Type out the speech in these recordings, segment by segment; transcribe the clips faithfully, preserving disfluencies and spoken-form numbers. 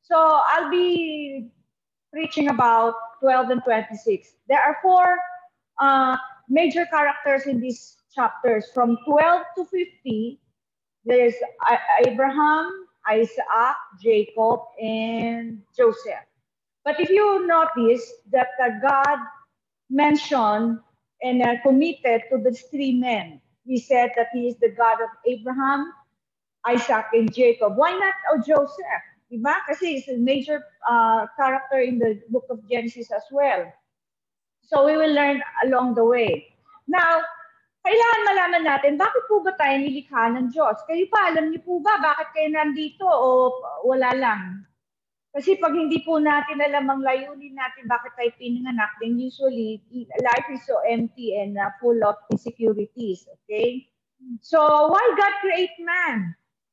So I'll be preaching about twelve and twenty-six. There are four uh, major characters in these chapters. From twelve to fifty, there's Abraham, Isaac, Jacob, and Joseph. But if you notice that uh, God mentioned and uh, committed to these three men, He said that He is the God of Abraham, Isaac, and Jacob. Why not oh, Joseph? Diba? Kasi he's a major uh, character in the book of Genesis as well. So we will learn along the way. Now, kailangan malaman natin, bakit po ba tayo nilikha ng Diyos? Kayo pa, alam niyo po ba, bakit kayo nandito o wala lang? Kasi pag hindi po natin alam ang layunin natin, bakit tayo pinanganak, then usually life is so empty and uh, full of insecurities, okay? So, why God create man?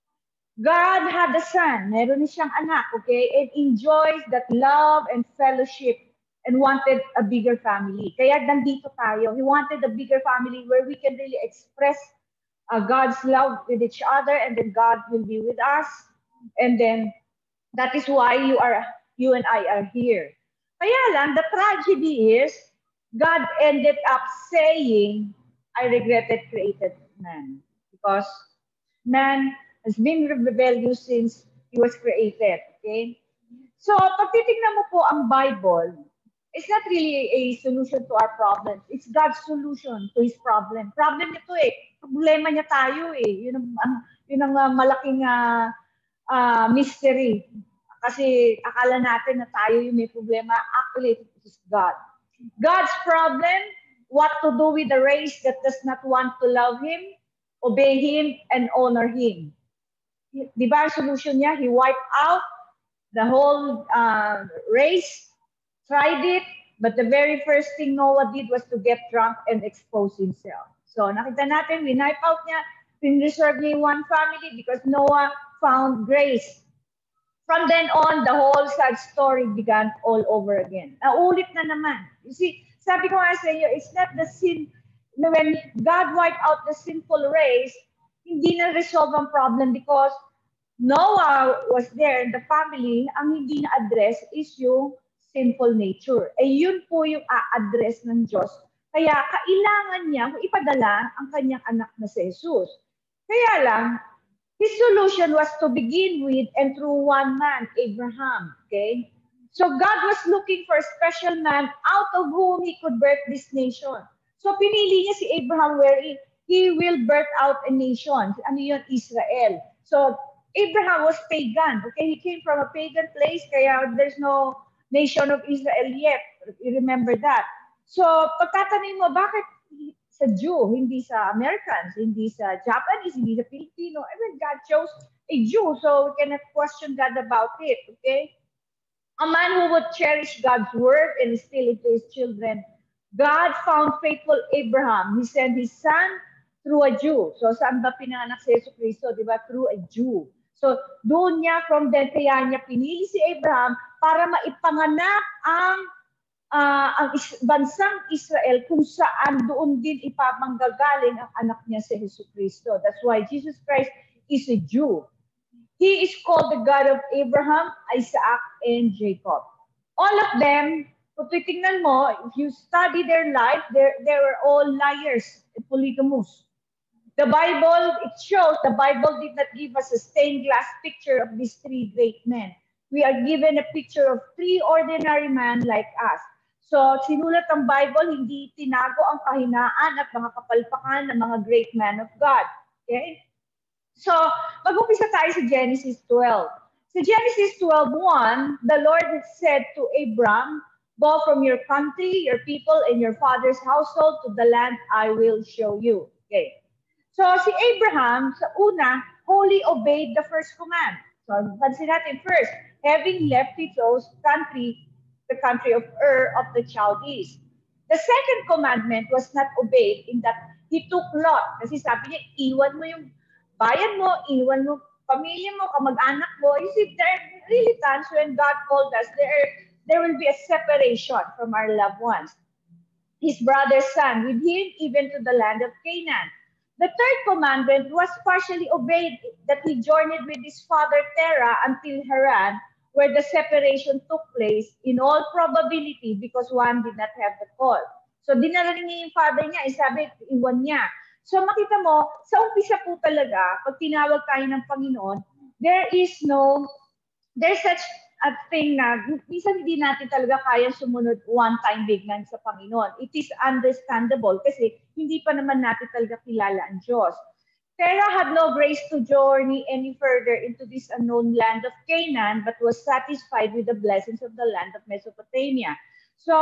God had a son, meron na siyang anak, okay? And enjoys that love and fellowship and wanted a bigger family. Kaya nandito tayo. He wanted a bigger family where we can really express uh, God's love with each other, and then God will be with us. And then that is why you are, you and I are here. Kaya lang, the tragedy is, God ended up saying, I regretted created man. Because man has been rebellious since he was created. Okay? So, pag titignan mo po ang Bible, it's not really a solution to our problems. It's God's solution to His problem. Problem nito eh. Problema niya tayo eh. Yun ang, ang, yun ang uh, malaking uh, uh, mystery. Kasi akala natin na tayo yung may problema. Actually, it is God. God's problem, what to do with the race that does not want to love Him, obey Him, and honor Him. Di ba ang solution niya? He wiped out the whole uh, race, tried it, but the very first thing Noah did was to get drunk and expose himself. So nakita natin, winipe out niya, pinreserve niya one family because Noah found grace. From then on, the whole sad story began all over again. Naulit na naman. You see, sabi ko nga sa inyo, it's not the sin, when God wiped out the sinful race, hindi na resolve ang problem because Noah was there in the family, ang hindi na-address is yung sinful nature. Eh yun po yung a-address ng Diyos. Kaya kailangan niya ipadala ang kanyang anak na si Jesus. Kaya lang, His solution was to begin with and through one man, Abraham. Okay? So God was looking for a special man out of whom He could birth this nation. So pinili niya si Abraham where he, he will birth out a nation. Ano yun? Israel. So Abraham was pagan. Okay? He came from a pagan place, kaya there's no nation of Israel yet. You remember that. So pagtatanong mo, bakit sa Jew, hindi sa Americans, hindi sa Japanese, hindi sa Filipino? I mean, God chose a Jew, so we cannot question God about it, okay? A man who would cherish God's word and instill it to his children. God found faithful Abraham. He sent his son through a Jew. So, saan ba pinanganak si Yesu Cristo? Diba? Through a Jew. So, doon niya, from then, kaya niya pinili si Abraham para maipanganak ang Uh, ang is- bansang Israel kung saan doon din ipapanggagaling ang anak niya si Jesu Cristo. That's why Jesus Christ is a Jew. He is called the God of Abraham, Isaac, and Jacob. All of them, kung titingnan mo, if you study their life, they were all liars and polygamous. The Bible, it shows the Bible did not give us a stained glass picture of these three great men. We are given a picture of three ordinary men like us. So, sinulat ang Bible, hindi tinago ang kahinaan at mga kapalpakan ng mga great men of God. Okay? So, mag-umpisa tayo sa Genesis twelve. Sa Genesis twelve one, the Lord said to Abram, "Go from your country, your people, and your father's household to the land I will show you." Okay. So, si Abraham, sa una, wholly obeyed the first command. So, pansin natin first, having left his own country, the country of Ur of the Chaldees. The second commandment was not obeyed in that he took Lot. Kasi sabi niya, iwan mo yung bayan mo, iwan mo pamilya mo, kamag-anak mo. You see, there are really times when God called us, there, there will be a separation from our loved ones. His brother's son with him even to the land of Canaan. The third commandment was partially obeyed, that he journeyed with his father Terah until Haran, where the separation took place in all probability because one did not have the call. So dinala niya yung father niya, eh, sabi, iwan niya. So makita mo, sa umpisa po talaga, pag tinawag tayo ng Panginoon, there is no, there's such a thing na minsan hindi natin talaga kaya sumunod one time biglan sa Panginoon. It is understandable kasi hindi pa naman natin talaga kilala ang Diyos. Terah had no grace to journey any further into this unknown land of Canaan, but was satisfied with the blessings of the land of Mesopotamia. So,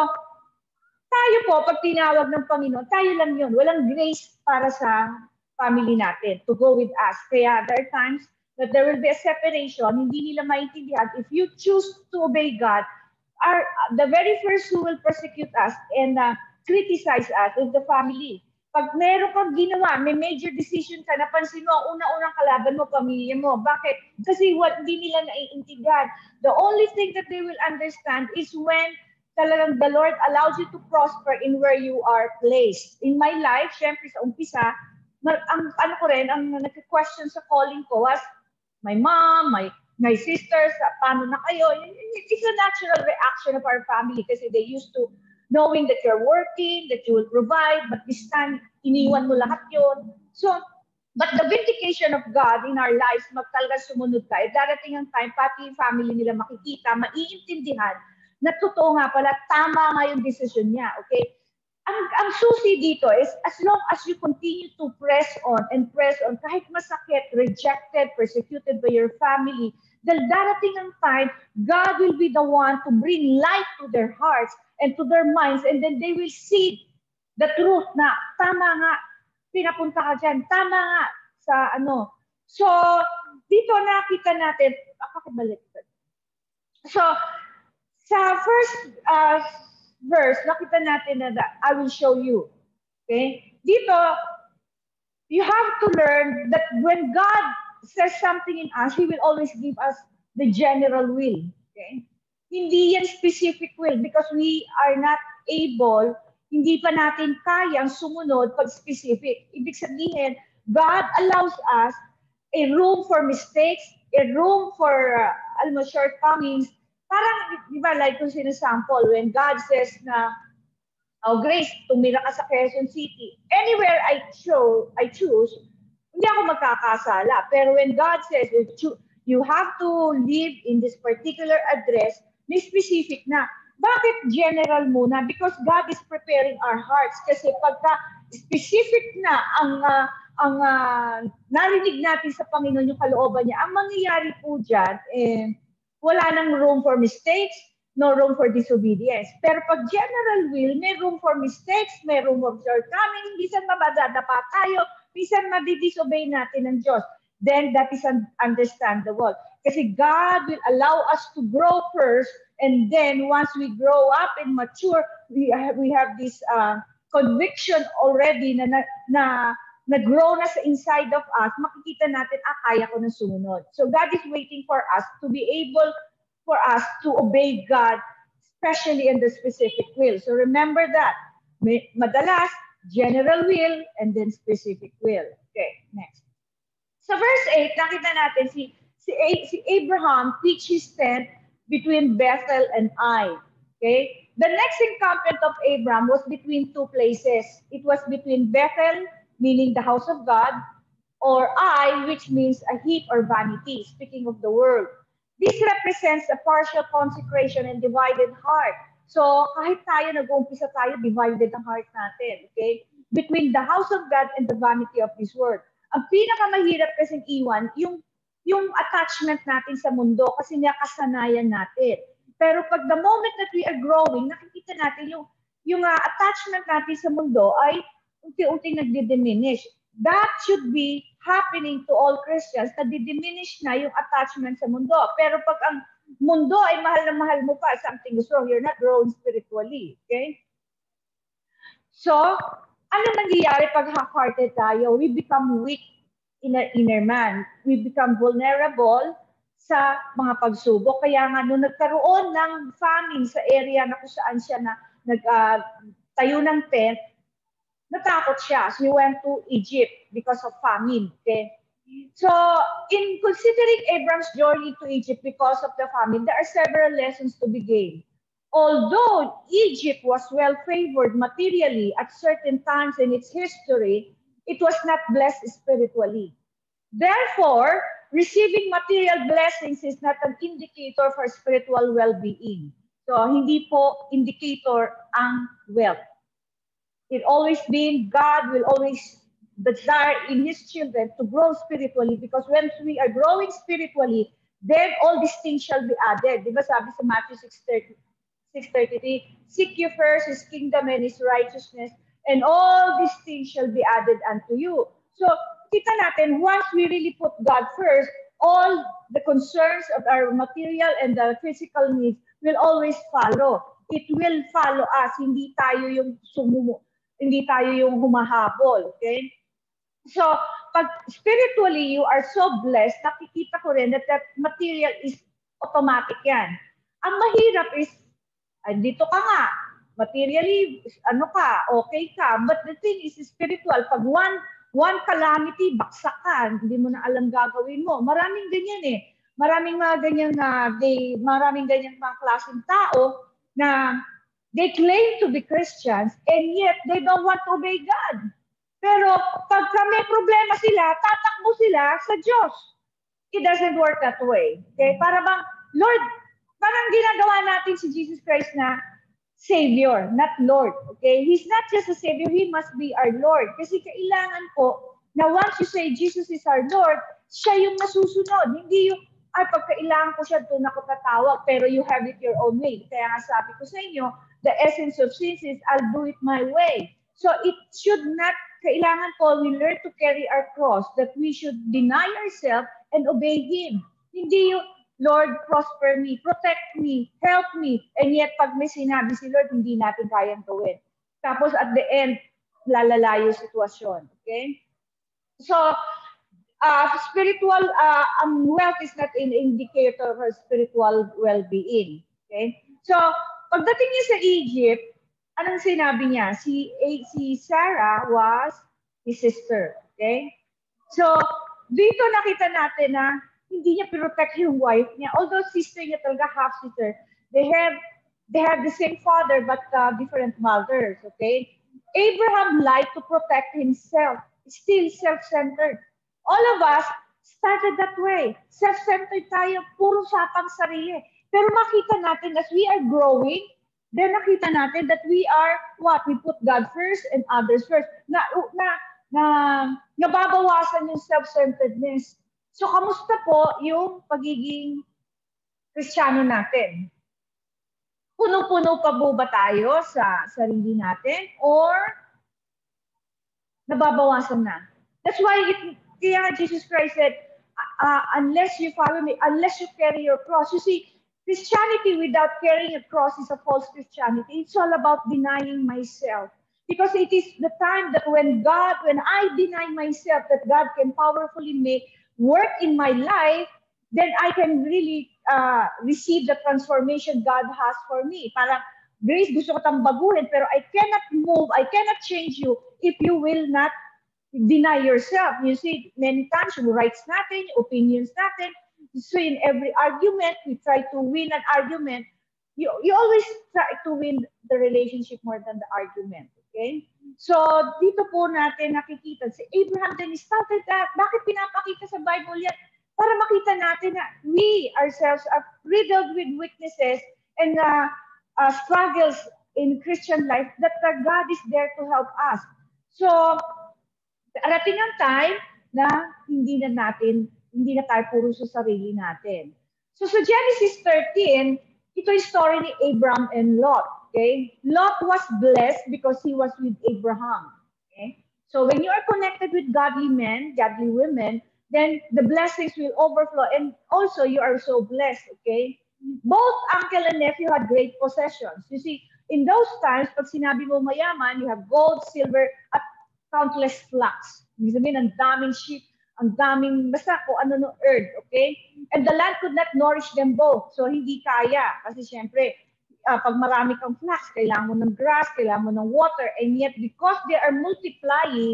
tayo po, pag tinawag ng Panginoon, tayo lang yun. Walang grace para sa family natin to go with us. Kaya there are times that there will be a separation, hindi nila maintindihan. If you choose to obey God, our, the very first who will persecute us and uh, criticize us is the family. Pag meron kang ginawa, may major decision ka, napansin mo, una-unang kalaban mo, pamilya mo. Bakit? Kasi what hindi nila naiintindihan. The only thing that they will understand is when talagang the Lord allows you to prosper in where you are placed. In my life, syempre sa umpisa, ang ano ko rin, ang nag-question sa calling ko was my mom, my my sisters, paano na kayo? It's a natural reaction of our family kasi they used to knowing that you're working, that you will provide, but this time, iniwan mo lahat yun. So, but the vindication of God in our lives, magtalaga sumunod tayo, darating ang time, pati yung family nila makikita, maiintindihan, na totoo nga pala, tama nga yung decision niya, okay? Ang, ang susi dito is, as long as you continue to press on and press on, kahit masakit, rejected, persecuted by your family, dahil darating ang time, God will be the one to bring light to their hearts and to their minds, and then they will see the truth na tama nga, pinapunta ka dyan, tama nga sa ano. So, dito nakita natin, pakibalik. So, sa first uh, verse, nakita natin na that I will show you. Okay? Dito, you have to learn that when God says something in us, He will always give us the general will. Okay? Hindi yan specific will because we are not able, hindi pa natin kayang sumunod pag specific. Ibig sabihin, God allows us a room for mistakes, a room for, uh, alam mo, shortcomings. Parang, di ba, like kung sinasample, when God says na, oh, Grace, tumira ka sa Quezon City, anywhere I, show, I choose, hindi ako magkakasala. Pero when God says, you have to live in this particular address, may specific na. Bakit general muna? Because God is preparing our hearts. Kasi pagka specific na ang uh, ang uh, narinig natin sa Panginoon yung kalooban niya, ang mangyayari po dyan, eh, wala nang room for mistakes, no room for disobedience. Pero pag general will, may room for mistakes, may room for shortcomings, minsan mabadadapa tayo, minsan madidisobey natin ng Diyos. Then that is un understandable. Kasi God will allow us to grow first, and then once we grow up and mature, we have, we have this uh, conviction already na, na, na nag-grow na sa inside of us, makikita natin, ah, kaya ko na sumunod. So God is waiting for us to be able for us to obey God, especially in the specific will. So remember that. May, madalas, general will and then specific will. Okay, next. Sa verse eight, nakita natin si, si, si Abraham pitched his tent between Bethel and Ai. Okay? The next encampment of Abraham was between two places. It was between Bethel, meaning the house of God, or Ai, which means a heap or vanity, speaking of the world. This represents a partial consecration and divided heart. So, kahit tayo, nag-uumpisa tayo, divided ang heart natin. Okay? Between the house of God and the vanity of this world. Ang pinakamahirap kasing iwan, yung, yung attachment natin sa mundo kasi nakasanayan natin. Pero pag the moment that we are growing, nakikita natin yung, yung uh, attachment natin sa mundo ay unti-unti nagdi-diminish. That should be happening to all Christians na di-diminish na yung attachment sa mundo. Pero pag ang mundo ay mahal na mahal mo pa, something is wrong, you're not growing spiritually. Okay? So, ano nangyayari pag half-hearted tayo? We become weak in our inner man. We become vulnerable sa mga pagsubok. Kaya nga, nung nagkaroon ng famine sa area na kung saan siya na nagtayo uh, ng tent, natakot siya. So he went to Egypt because of famine. Okay? So, in considering Abram's journey to Egypt because of the famine, there are several lessons to be gained. Although Egypt was well favored materially at certain times in its history, it was not blessed spiritually. Therefore, receiving material blessings is not an indicator for spiritual well-being. So, hindi po indicator ang wealth. It always been God will always desire in His children to grow spiritually, because when we are growing spiritually, then all these things shall be added. Di ba sabi sa Matthew six thirty-three, seek you first His kingdom and His righteousness, and all these things shall be added unto you. So, kita natin, once we really put God first, all the concerns of our material and the physical needs will always follow. It will follow us. Hindi tayo yung sumumo. Hindi tayo yung humahabol. Okay? So, pag spiritually you are so blessed, nakikita ko rin that that material is automatic yan. Ang mahirap is, ay, dito ka nga, materially, ano ka, okay ka. But the thing is spiritual. Pag one, one calamity, baksak ka, hindi mo na alam gagawin mo. Maraming ganyan eh. Maraming mga ganyan na, they, maraming ganyan mga klaseng tao na they claim to be Christians and yet they don't want to obey God. Pero pagka may problema sila, tatakbo sila sa Diyos. It doesn't work that way. Okay? Para bang, Lord, parang ginagawa natin si Jesus Christ na Savior, not Lord. Okay? He's not just a Savior, He must be our Lord. Kasi kailangan po na once you say Jesus is our Lord, siya yung masusunod. Hindi yung, ay, pagkailangan ko siya, doon ako tatawag, pero you have it your own way. Kaya nga sabi ko sa inyo, the essence of sins is, I'll do it my way. So it should not, kailangan po, we learn to carry our cross, that we should deny ourselves and obey Him. Hindi yung, Lord, prosper me, protect me, help me. And yet, pag may sinabi si Lord, hindi natin kayang gawin. Tapos at the end, lalala yung sitwasyon. Okay? So, Uh, spiritual, uh, um, wealth is not an indicator of spiritual well-being. Okay? So, pagdating niya sa Egypt, anong sinabi niya? Si, eh, si Sarah was his sister. Okay? So, dito nakita natin na hindi niya protect yung wife niya. Although sister niya talaga, half-sister, they have, they have the same father but uh, different mothers. Okay? Abraham lied to protect himself. Still self-centered. All of us started that way. Self-centered tayo, puro sapang sarili. Pero makita natin as we are growing, then nakita natin that we are what? We put God first and others first. Na, na, na, nababawasan yung self-centeredness. So, kamusta po yung pagiging Kristiyano natin? Puno-puno pa po ba tayo sa sarili natin? Or nababawasan na? That's why it Kaya Jesus Christ said, uh, unless you follow me, unless you carry your cross. You see, Christianity without carrying a cross is a false Christianity. It's all about denying myself. Because it is the time that when God, when I deny myself, that God can powerfully make work in my life, then I can really uh, receive the transformation God has for me. Parang, Grace, gusto ko tang baguhin, pero I cannot move, I cannot change you if you will not deny yourself. You see, many times, yung rights natin, yung opinions natin, so in every argument, we try to win an argument. You, you always try to win the relationship more than the argument. Okay? So, dito po natin nakikita, si Abraham then started that. Bakit pinapakita sa Bible yan? Para makita natin na we ourselves are riddled with weaknesses and uh, uh, struggles in Christian life, that uh, God is there to help us. So, arating ang time na hindi na natin, hindi na tayo puro sa sarili natin. So sa Genesis thirteen, ito yung story ni Abraham and Lot. Okay? Lot was blessed because he was with Abraham. Okay? So when you are connected with godly men, godly women, then the blessings will overflow. And also, you are so blessed. Okay? Both uncle and nephew had great possessions. You see, in those times, pag sinabi mo mayaman, you have gold, silver, at countless flocks. Ibig sabihin, ang daming sheep, ang daming, basta kung ano no earth, okay? And the land could not nourish them both. So, hindi kaya. Kasi syempre, uh, pag marami kang flocks, kailangan mo ng grass, kailangan mo ng water, and yet because they are multiplying,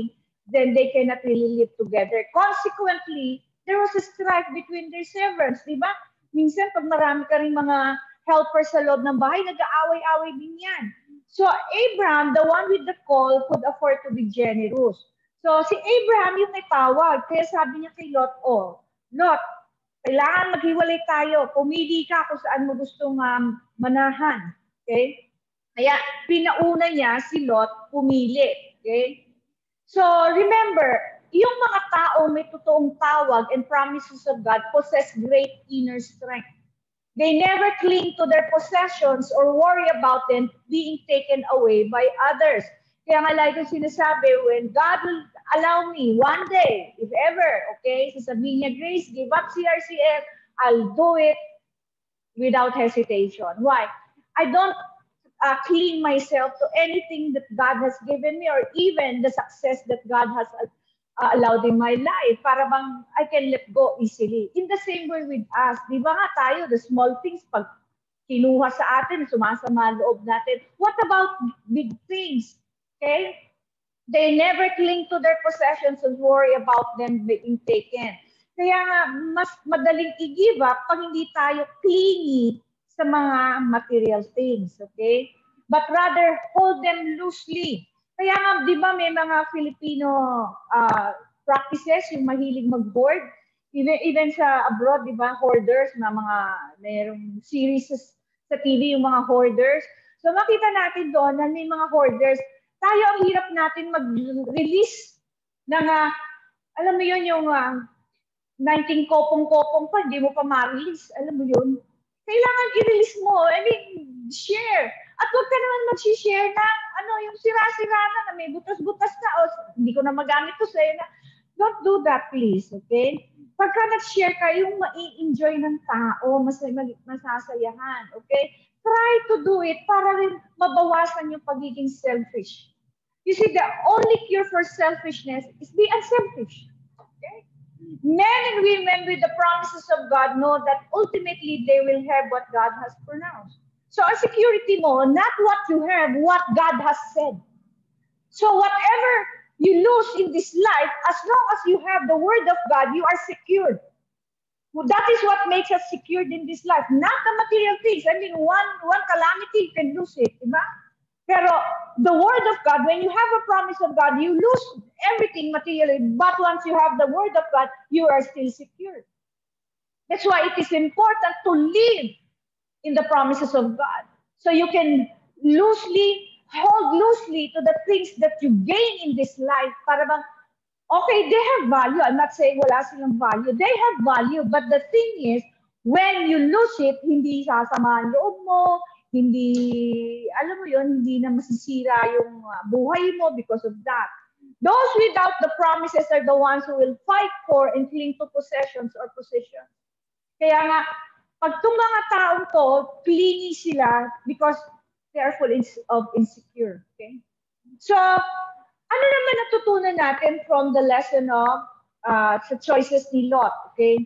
then they cannot really live together. Consequently, there was a strife between their servants, di ba? Minsan, pag marami ka rin mga helpers sa loob ng bahay, nag-aaway-away din yan. So, Abraham, the one with the call, could afford to be generous. So, si Abraham yung may tawag. Kaya sabi niya kay Lot, oh, Lot, kailangan maghiwalay tayo. Pumili ka kung saan mo gustong um, manahan. Okay? Kaya, pinauna niya si Lot pumili. Okay? So, remember, yung mga tao may totoong tawag and promises of God possess great inner strength. They never cling to their possessions or worry about them being taken away by others. Kaya nga like yung sinasabi, when God will allow me one day, if ever, okay, sasabihin niya, Grace, give up C R C F, I'll do it without hesitation. Why? I don't uh, cling myself to anything that God has given me or even the success that God has uh, allowed in my life para bang I can let go easily. In the same way with us, di ba nga tayo, the small things, pag kinuha sa atin, sumasama loob natin. What about big things? Okay? They never cling to their possessions and worry about them being taken. Kaya nga, mas madaling i-give up pag hindi tayo clingy sa mga material things, okay? But rather, hold them loosely. Kaya nga, di ba may mga Filipino uh, practices, yung mahilig mag-hoard? Even, even sa abroad, di ba, hoarders, na mga, mayroong series sa, sa T V, yung mga hoarders. So makita natin doon na may mga hoarders, tayo ang hirap natin mag-release ng, uh, alam mo yun, yung uh, nineteen kopong-kopong pa, hindi mo pa ma-release. Alam mo yun? Kailangan i-release mo. I mean, share. At huwag ka naman mag-share na, ano, yung sira-sira na, na may butas-butas na, o hindi ko na magamit to sa'yo na. Don't do that, please, okay? Pagka nag-share ka, yung ma-enjoy ng tao, mas masasayahan, okay? Try to do it para rin mabawasan yung pagiging selfish. You see, the only cure for selfishness is be unselfish. Okay? Men and women with the promises of God know that ultimately they will have what God has pronounced. So ang security mo, not what you have, what God has said. So whatever you lose in this life, as long as you have the word of God, you are secured. Well, that is what makes us secured in this life, not the material things. I mean, one one calamity, you can lose it, diba? Pero the word of God, when you have a promise of God, you lose everything materially. But once you have the word of God, you are still secure. That's why it is important to live in the promises of God. So you can loosely, hold loosely to the things that you gain in this life. Para bang, okay, they have value. I'm not saying wala silang value. They have value. But the thing is, when you lose it, hindi sasama ang loob mo, hindi, alam mo yun, hindi na masisira yung buhay mo because of that. Those without the promises are the ones who will fight for and cling to possessions or positions. Kaya nga, pag itong mga taong to, clingy sila because they are full of insecure. Okay? So, ano naman natutunan natin from the lesson of uh, sa choices ni Lot? Okay?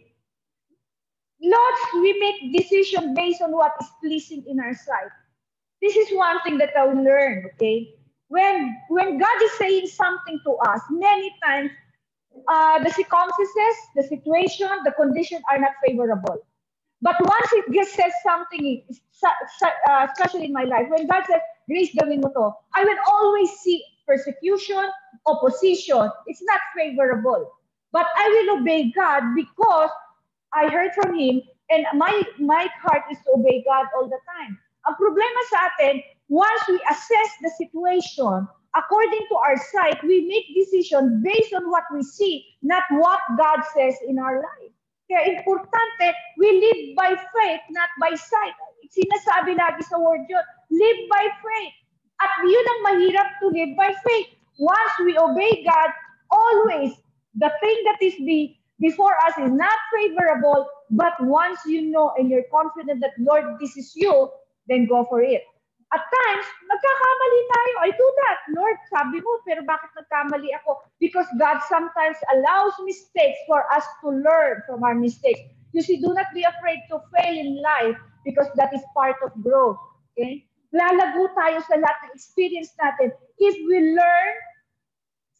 Lot, we make decision based on what is pleasing in our sight. This is one thing that I learned, okay? When, when God is saying something to us, many times, uh, the circumstances, the situation, the condition are not favorable. But once it just says something, uh, especially in my life, when God says, Grace, gawin mo to, I will always see persecution, opposition. It's not favorable. But I will obey God because I heard from Him and my, my heart is to obey God all the time. Ang problema sa atin, once we assess the situation, according to our sight, we make decisions based on what we see, not what God says in our life. Kaya importante, we live by faith, not by sight. Sinasabi lagi sa word yun, live by faith. At yun ang mahirap to live by faith. Once we obey God, always, the thing that is be, before us is not favorable, but once you know and you're confident that, Lord, this is you, then go for it. At times, nagkakamali tayo. I do that. Lord, sabi mo, pero bakit nagkamali ako? Because God sometimes allows mistakes for us to learn from our mistakes. You see, do not be afraid to fail in life because that is part of growth. Okay? Lalago tayo sa lahat ng experience natin. If we learn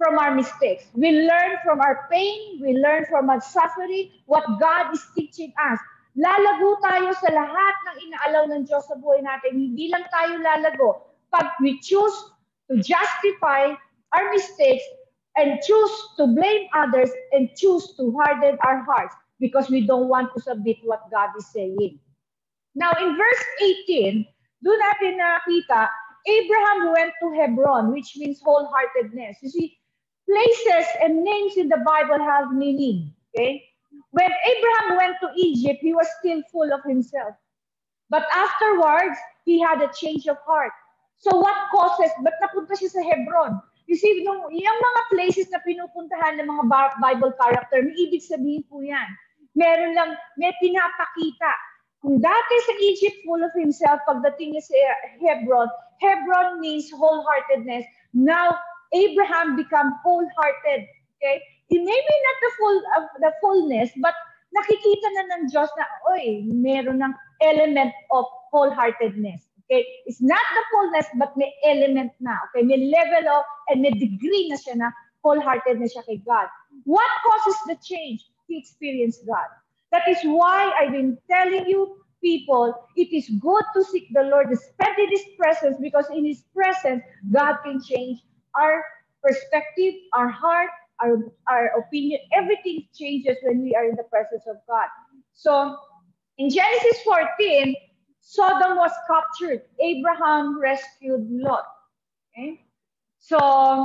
from our mistakes. We learn from our pain. We learn from our suffering, what God is teaching us. Lalago tayo sa lahat ng inaalaw ng Diyos sa buhay natin. Hindi lang tayo lalago. Pag we choose to justify our mistakes and choose to blame others and choose to harden our hearts because we don't want to submit what God is saying. Now, in verse eighteen, doon natin nakita, Abraham went to Hebron, which means wholeheartedness. You see, places and names in the Bible have meaning. Okay? When Abraham went to Egypt, he was still full of himself. But afterwards, he had a change of heart. So what causes, ba't napunta siya sa Hebron? You see, nung, yung mga places na pinupuntahan ng mga Bible character, may ibig sabihin po yan. Meron lang, may pinapakita. Kung dati sa Egypt, full of himself, pagdating niya sa Hebron, Hebron means wholeheartedness. Now, Abraham become wholehearted. Okay? Maybe not the full of the fullness, but nakikita na ng Diyos na, oy, meron ng element of wholeheartedness. Okay? It's not the fullness, but may element na. Okay? May level of, and may degree na siya na wholeheartedness siya kay God. What causes the change? He experienced God. That is why I've been telling you, people, it is good to seek the Lord, to spend in His presence, because in His presence, God can change our perspective, our heart, our, our opinion. Everything changes when we are in the presence of God. So, in Genesis fourteen, Sodom was captured. Abraham rescued Lot. Okay? So,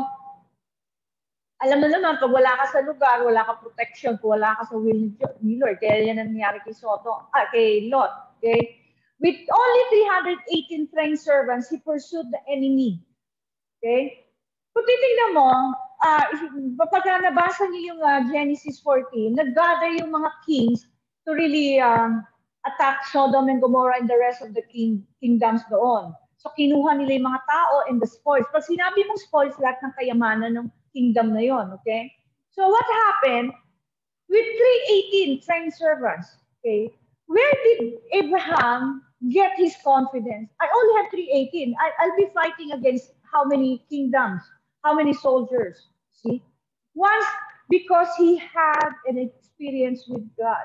alam mo naman, pag wala ka sa lugar, wala ka protection, kung wala ka sa will ni Lord, kaya yan ang nangyari kay Sodom, ah, kay Lot. Okay? With only three hundred eighteen trained servants, he pursued the enemy. Okay? Kung titignan mo, uh, pagka nabasa niyo yung uh, Genesis fourteen, nag-gather yung mga kings to really uh, attack Sodom and Gomorrah and the rest of the king, kingdoms doon. So, kinuha nila yung mga tao and the spoils. Pag sinabi mong spoils, lahat ng kayamanan ng kingdom na yon, okay? So, what happened with three hundred eighteen trained servants? Okay? Where did Abraham get his confidence? I only have three hundred eighteen. I, I'll be fighting against how many kingdoms? How many soldiers? See? Once, because he had an experience with God.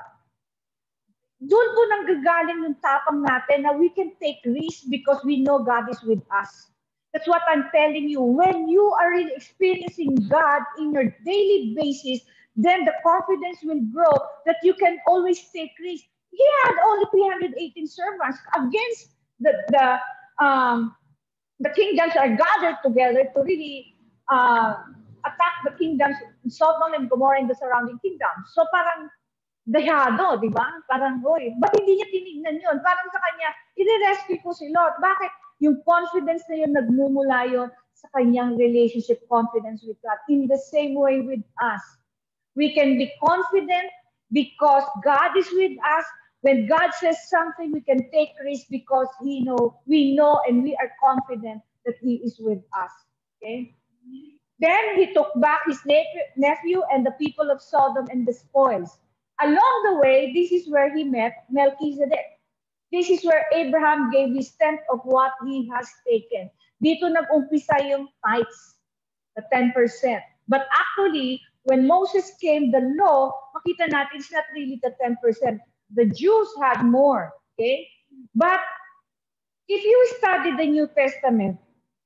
Doon po nanggagaling yung tapang natin na we can take risks because we know God is with us. That's what I'm telling you. When you are really experiencing God in your daily basis, then the confidence will grow that you can always take risks. He had only three hundred eighteen servants against the, the, um, the kingdoms are gathered together to really uh, attack the kingdoms, Sodom and Gomorrah and the surrounding kingdoms. So parang dayado, di ba? Parang, oy, ba't hindi niya tinignan yun? Parang sa kanya, i-rescue ko si Lot. Bakit? Yung confidence na yun, nagmumula yun sa kanyang relationship, confidence with God. In the same way with us. We can be confident because God is with us. When God says something, we can take risk because He know, we know and we are confident that He is with us. Okay? Then He took back His nephew and the people of Sodom and the spoils. Along the way, this is where he met Melchizedek. This is where Abraham gave his tenth of what he has taken. Dito nag-umpisa yung tithes, the ten percent. But actually, when Moses came, the law, makita natin it's not really the ten percent. The Jews had more, okay? But if you study the New Testament,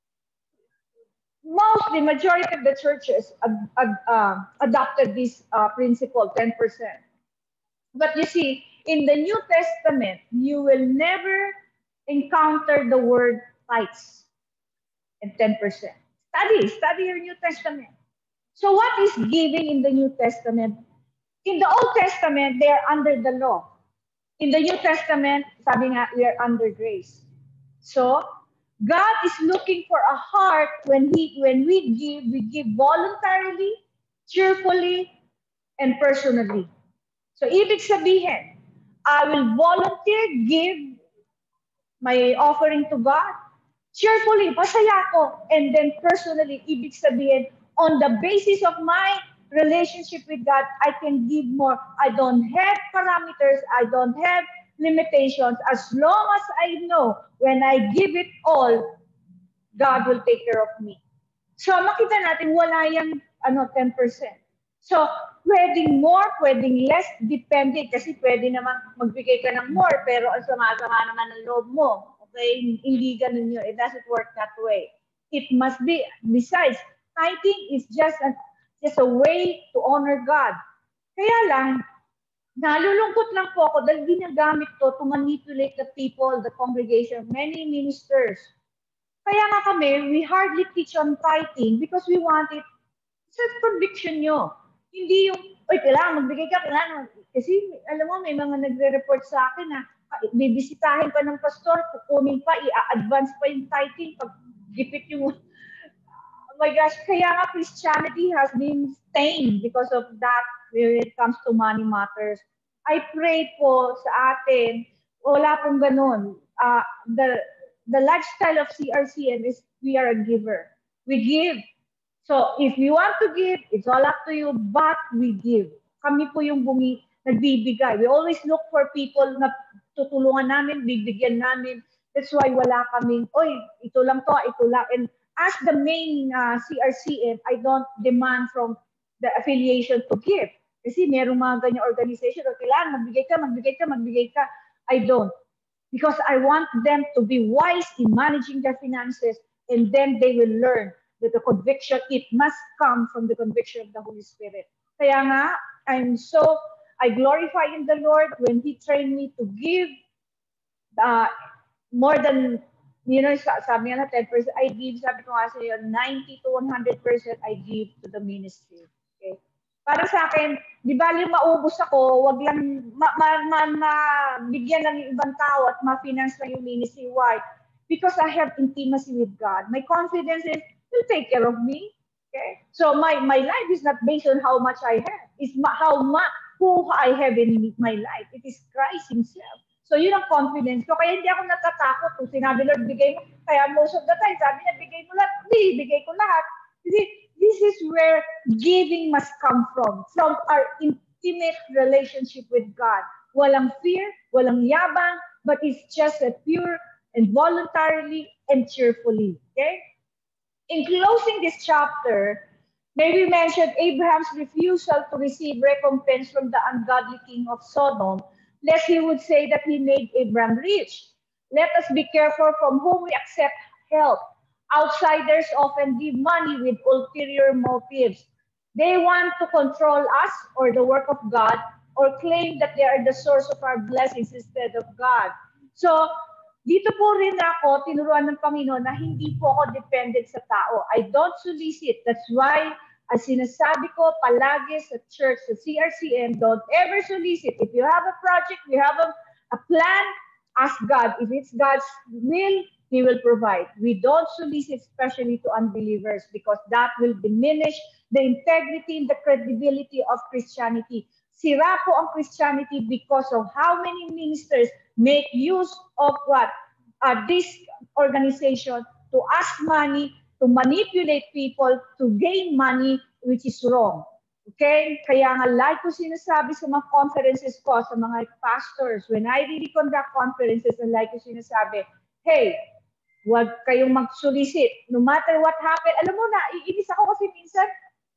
mostly, majority of the churches ad, ad, uh, adopted this uh, principle, ten percent. But you see, in the New Testament, you will never encounter the word tithes and ten percent. Study, study your New Testament. So what is giving in the New Testament? In the Old Testament, they are under the law. In the New Testament, sabi nga, we are under grace. So, God is looking for a heart when he when we give, we give voluntarily, cheerfully, and personally. So, ibig sabihin, I will volunteer, give my offering to God, cheerfully, pasaya ko, and then personally, ibig sabihin, on the basis of my relationship with God, I can give more. I don't have parameters, I don't have limitations. As long as I know, when I give it all, God will take care of me. So, makita natin, wala yung ano, ten percent. So, pwedeng more, pwedeng less, depende. Kasi pwede naman magbigay ka ng more, pero ang sama-sama naman ng loob mo. Okay? Hindi ganun yun. It doesn't work that way. It must be, besides, tithing is just a, just a way to honor God. Kaya lang, nalulungkot lang po ako dahil ginagamit to to manipulate the people, the congregation, many ministers. Kaya nga kami, we hardly teach on tithing because we want it sa conviction nyo. Hindi yung, oy, kailangan magbigay ka, kailangan. Kasi, alam mo, may mga nagre-report sa akin na bibisitahin pa ng pastor, kukunin pa, i-advance pa yung tithing, pag gipit yung, oh my gosh, kaya nga Christianity has been stained because of that when it comes to money matters. I pray po sa atin, wala pong ganun. Uh, the, the lifestyle of C R C M is we are a giver. We give. So, if you want to give, it's all up to you, but we give. Kami po yung bumi, nagbibigay. We always look for people na tutulungan namin, bibigyan namin. That's why wala kaming, oy, ito lang to, ito lang. And as the main uh, C R C M, I don't demand from the affiliation to give. Kasi merong mga ganyan organization, o kailangan magbigay ka, magbigay ka, magbigay ka. I don't. Because I want them to be wise in managing their finances, and then they will learn that the conviction, it must come from the conviction of the Holy Spirit. Kaya nga, I'm so, I glorify in the Lord when He trained me to give uh, more than, you know, sabi nga na ten percent, I give, sabi ko nga sa iyo, ninety to one hundred percent I give to the ministry. Okay? Para sa akin, di ba yung maubos ako, wag lang ma, ma, ma, ma, bigyan lang yung ibang tao at ma-finance lang yung ministry. Why? Because I have intimacy with God. My confidence is, He'll take care of me. Okay? So my, my life is not based on how much I have. It's how much, who I have in my life. It is Christ Himself. So yun ang confidence ko. Kaya hindi ako natatakot kung sinabi, Lord, bigay mo. Kaya most of the time, sabi niya, bigay mo lahat. Hindi, bigay ko lahat. Kasi this is where giving must come from. From our intimate relationship with God. Walang fear, walang yabang, but it's just a pure and voluntarily and cheerfully. Okay? In closing this chapter, may we mention Abraham's refusal to receive recompense from the ungodly king of Sodom, lest he would say that he made Abraham rich. Let us be careful from whom we accept help. Outsiders often give money with ulterior motives. They want to control us or the work of God, or claim that they are the source of our blessings instead of God. So, dito po rin ako, tinuruan ng Panginoon na hindi po ako dependent sa tao. I don't solicit. That's why, as sinasabi ko palagi sa church, sa C R C M, don't ever solicit. If you have a project, you have a, a plan, ask God. If it's God's will, He will provide. We don't solicit, especially to unbelievers, because that will diminish the integrity and the credibility of Christianity. Sira po ang Christianity because of how many ministers make use of what? Uh, this organization to ask money, to manipulate people, to gain money, which is wrong. Okay? Kaya nga, like ko sinasabi sa mga conferences ko, sa mga pastors, when I really conduct conferences, and like ko sinasabi, hey, huwag kayong mag-solicit. No matter what happened, alam mo na, iinis ako kasi minsan,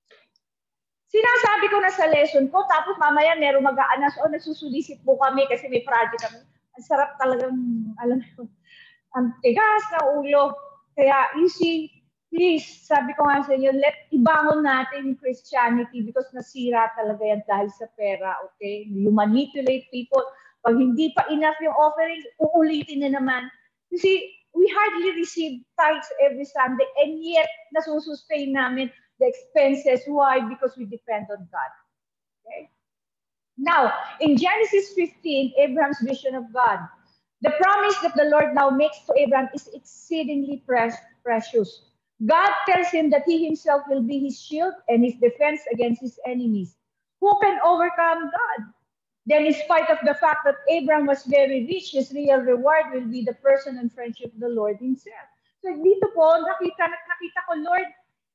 sinasabi ko na sa lesson ko, tapos mamaya meron mag-aanas, o oh, nagsusulisit po kami kasi may project kami. Ang sarap talagang, alam mo, ang tigas na ulo. Kaya, you see, please, sabi ko nga sa inyo, let ibangon natin yung Christianity because nasira talaga yan dahil sa pera, okay? You manipulate people. Pag hindi pa enough yung offering, uulitin na naman. You see, we hardly receive tithes every Sunday, and yet, nasusustain namin the expenses. Why? Because we depend on God. Okay? Now, in Genesis fifteen, Abraham's vision of God, the promise that the Lord now makes to Abraham is exceedingly precious. God tells him that He Himself will be his shield and his defense against his enemies. Who can overcome God? Then, in spite of the fact that Abraham was very rich, his real reward will be the person and friendship of the Lord Himself. So, dito po, nakita, nakita ko, Lord,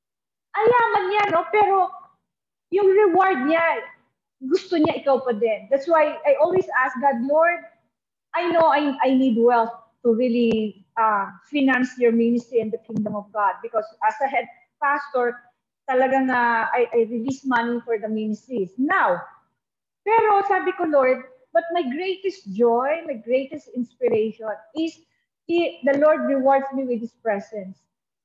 ayaman niya, no? Pero, yung reward niya, gusto niya ikaw pa din. That's why I always ask God, Lord, I know I, I need wealth to really uh, finance your ministry and the kingdom of God. Because as a head pastor, talagang uh, I, I release money for the ministries. Now, pero sabi ko, Lord, but my greatest joy, my greatest inspiration is he, the Lord rewards me with His presence.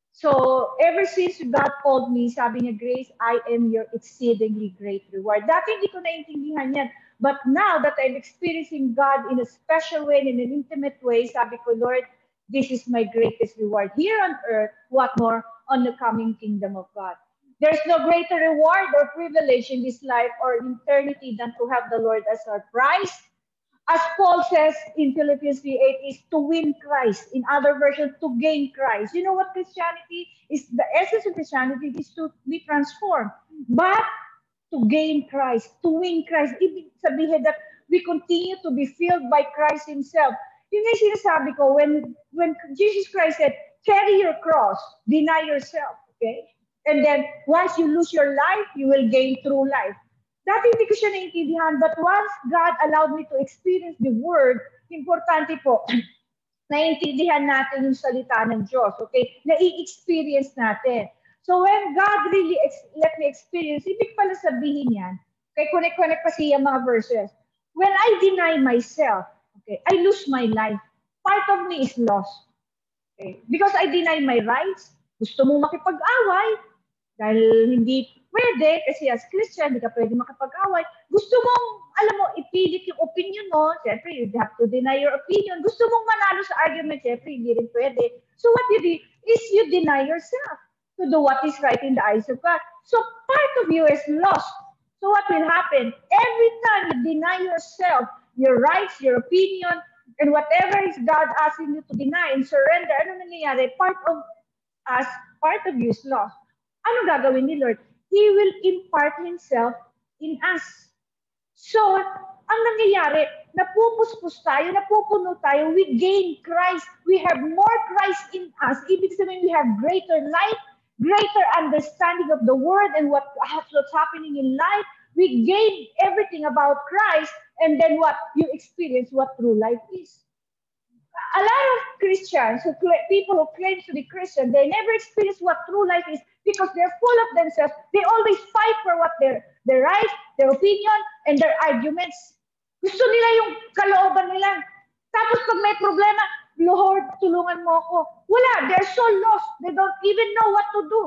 So, ever since God called me, sabi niya, Grace, I am your exceedingly great reward. Dati hindi ko naintindihan yan. But now that I'm experiencing God in a special way, in an intimate way, sabi ko, Lord, this is my greatest reward here on earth, what more on the coming kingdom of God. There's no greater reward or privilege in this life or in eternity than to have the Lord as our prize. As Paul says in Philippians three eight, is to win Christ. In other versions, to gain Christ. You know what Christianity is? The essence of Christianity is to be transformed. But to gain Christ, to win Christ. Ibig sabihin that we continue to be filled by Christ Himself. Yun yung sinasabi ko, when, when Jesus Christ said, carry your cross, deny yourself, okay? And then, once you lose your life, you will gain true life. Dati hindi ko siya naintindihan, but once God allowed me to experience the Word, importante po, naiintindihan natin yung salita ng Diyos, okay? Nai-experience natin. So when God really ex- let me experience, ibig pala sabihin yan, okay, connect-connect pa siya mga verses. When I deny myself, okay, I lose my life. Part of me is lost. Okay? Because I deny my rights. Gusto mo makipag-away, dahil hindi pwede, kasi as Christian, hindi ka pwede makipag-away. Gusto mong, alam mo, ipilit yung opinion mo, siyempre, you have to deny your opinion. Gusto mong manalo sa argument, siyempre, hindi rin pwede. So what you do is you deny yourself to do what is right in the eyes of God. So part of you is lost. So what will happen? Every time you deny yourself, your rights, your opinion, and whatever is God asking you to deny and surrender, ano nangyayari? Part of us, part of you is lost. Ano gagawin ni Lord? He will impart Himself in us. So, ang nangyayari, napupuspos tayo, napupuno tayo, we gain Christ. We have more Christ in us. Ibig sabihin, we have greater light, greater understanding of the Word and what, what's happening in life. We gain everything about Christ, and then what? You experience what true life is. A lot of Christians, who people who claim to be Christian, they never experience what true life is because they're full of themselves. They always fight for what their their rights, their opinion, and their arguments. Gusto nila yung kalooban nila. Tapos pag may problema, Lord, tulungan mo ako. Wala, they're so lost. They don't even know what to do.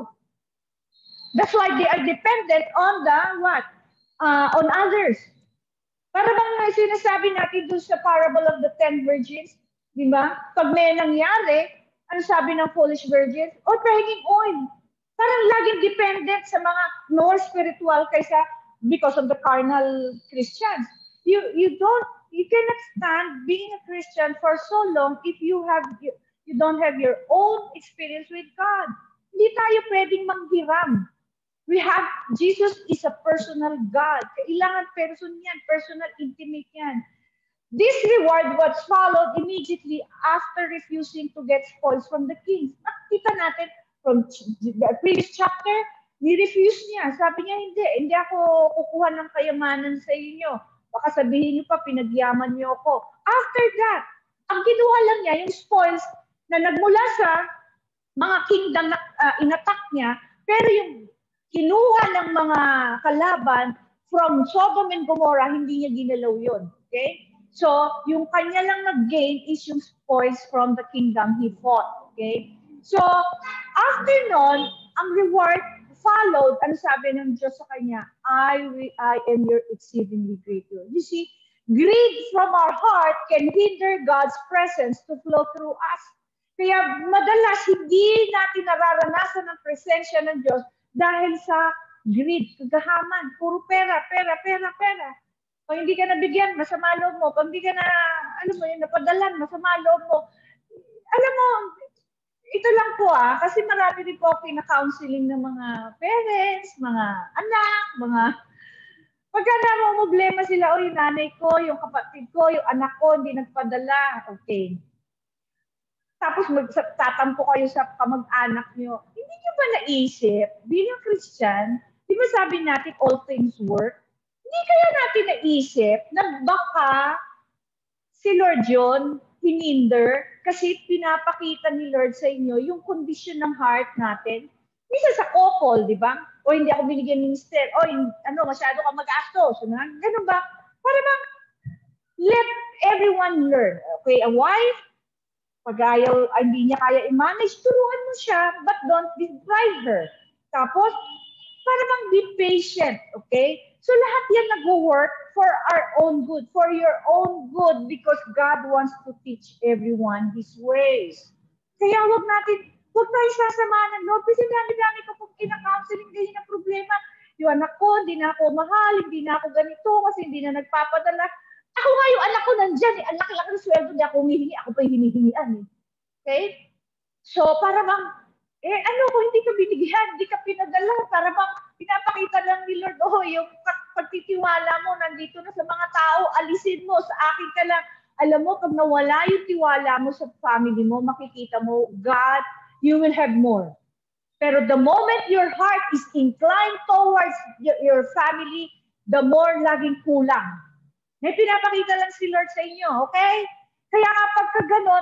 That's why they are dependent on the what? Uh, on others. Para bang sinasabi natin dun sa parable of the ten virgins, di ba? Pag may nangyari, ano sabi ng foolish virgins? Oh, pahinging oil. Parang laging dependent sa mga more spiritual kaysa because of the carnal Christians. You you don't you cannot stand being a Christian for so long if you have you, you don't have your own experience with God. Hindi tayo pwedeng manghiram. We have Jesus is a personal God. Kailangan person yan, personal intimate yan. This reward was followed immediately after refusing to get spoils from the kings. Nakita natin from the previous chapter, ni-refuse niya. Sabi niya, hindi, hindi ako kukuha ng kayamanan sa inyo. Baka sabihin niyo pa, pinagyaman niyo ako. After that, ang kinuha lang niya, yung spoils na nagmula sa mga kingdom na uh, inattack niya, pero yung kinuha ng mga kalaban from Sodom and Gomorrah, hindi niya ginalaw yun. Okay? So, yung kanya lang nag-gain is yung spoils from the kingdom he fought. Okay? So, after nun, ang reward followed, ano sabi ng Diyos sa kanya? I, I am your exceedingly great reward. You see, greed from our heart can hinder God's presence to flow through us. Kaya madalas hindi natin nararanasan ang presensya ng Diyos dahil sa greed, kagahaman, puro pera, pera, pera, pera. Kung hindi ka nabigyan, masama loob mo. Kung hindi ka na, ano mo yun, napadalan, masama loob mo. Alam mo, ito lang po ah, kasi marami din po pina-counseling ng mga parents, mga anak, mga... Pagka na problema sila, o yung nanay ko, yung kapatid ko, yung anak ko, hindi nagpadala. Okay. Tapos magtatampo kayo sa kamag-anak nyo. Hindi nyo ba naisip, bilang Christian, di ba sabi natin all things work? Hindi kaya natin naisip na baka si Lord John hininder kasi pinapakita ni Lord sa inyo yung kondisyon ng heart natin. Minsan sa couple, di ba? O hindi ako binigyan ni mister, o ano, masyado ka mag-astos. Ganun ba? Para bang, let everyone learn. Okay, a wife, pag ayaw, hindi niya kaya i-manage, turuan mo siya, but don't deprive her. Tapos, para bang be patient, okay? So lahat yan nag-work for our own good, for your own good, because God wants to teach everyone His ways. Kaya wag natin, wag tayo sasamahan ng loob, kasi dami-dami ko pong kina-counseling ganyan na problema. Yung anak ko, hindi na ako mahal, hindi na ako ganito, kasi hindi na nagpapadala. Ako nga yung anak ko nandyan, eh, ang laki-laki ng sweldo niya, ako humihingi, ako pa yung hinihingian. Eh. Okay? So, para bang, eh ano kung hindi ka binigyan, hindi ka pinadala, para bang pinapakita lang ni Lord, oh, yung pagtitiwala mo nandito na sa mga tao, alisin mo, sa akin ka lang. Alam mo, pag nawala yung tiwala mo sa family mo, makikita mo, God, you will have more. Pero the moment your heart is inclined towards your, your family, the more laging kulang. May pinapakita lang si Lord sa inyo, okay? Kaya kapag ka ganon,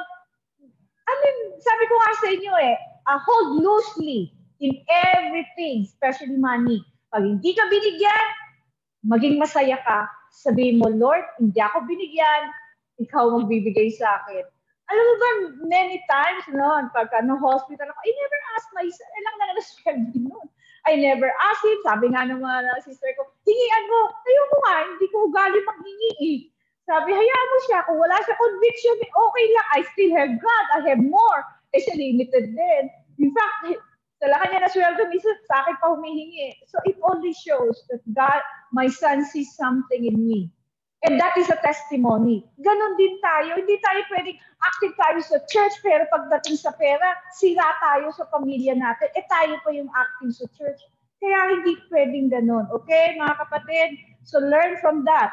I mean, sabi ko nga sa inyo eh, uh, hold loosely in everything, especially money. Pag hindi ka binigyan, maging masaya ka. Sabihin mo, Lord, hindi ako binigyan, ikaw magbibigay sa akin. Alam mo ba, many times, no, pag ano, hospital ako, I never asked my son, ilang na na-sweldo noon. I never asked him, sabi nga ng mga sister ko, hingian mo, ayoko nga, hindi ko ugali maghingi eh. Sabi, hayaan mo siya. Kung wala siya conviction, okay lang. I still have God. I have more. Eh, siya limited din. In fact, sa lahat niya na sweldo, minsan sa akin pa humihingi. So it only shows that God, my son sees something in me. And that is a testimony. Ganon din tayo. Hindi tayo pwedeng active tayo sa church, pero pagdating sa pera, sira tayo sa pamilya natin. Eh, tayo pa yung active sa church. Kaya hindi pwedeng ganon. Okay, mga kapatid? So learn from that.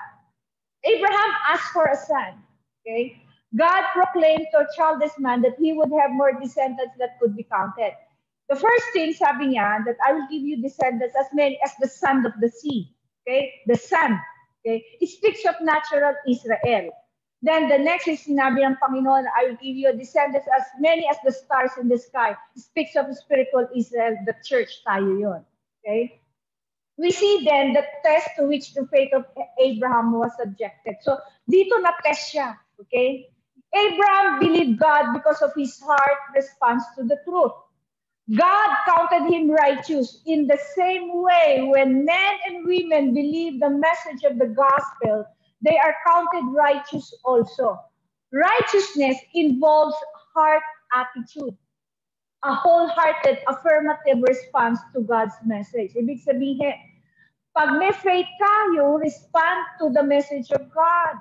Abraham asked for a son. Okay? God proclaimed to a childless man that he would have more descendants that could be counted. The first thing, sabi niya, that I will give you descendants as many as the sand of the sea. Okay? The sun. Okay? It speaks of natural Israel. Then the next is sinabi ng Panginoon, I will give you descendants as many as the stars in the sky. It speaks of spiritual Israel, the church tayo yun. Okay? We see then the test to which the faith of Abraham was subjected. So, dito na-test siya. Okay? Abraham believed God because of his heart response to the truth. God counted him righteous in the same way when men and women believe the message of the gospel, they are counted righteous also. Righteousness involves heart attitude. A wholehearted, affirmative response to God's message. Ibig sabihin, pag may faith ka, you respond to the message of God.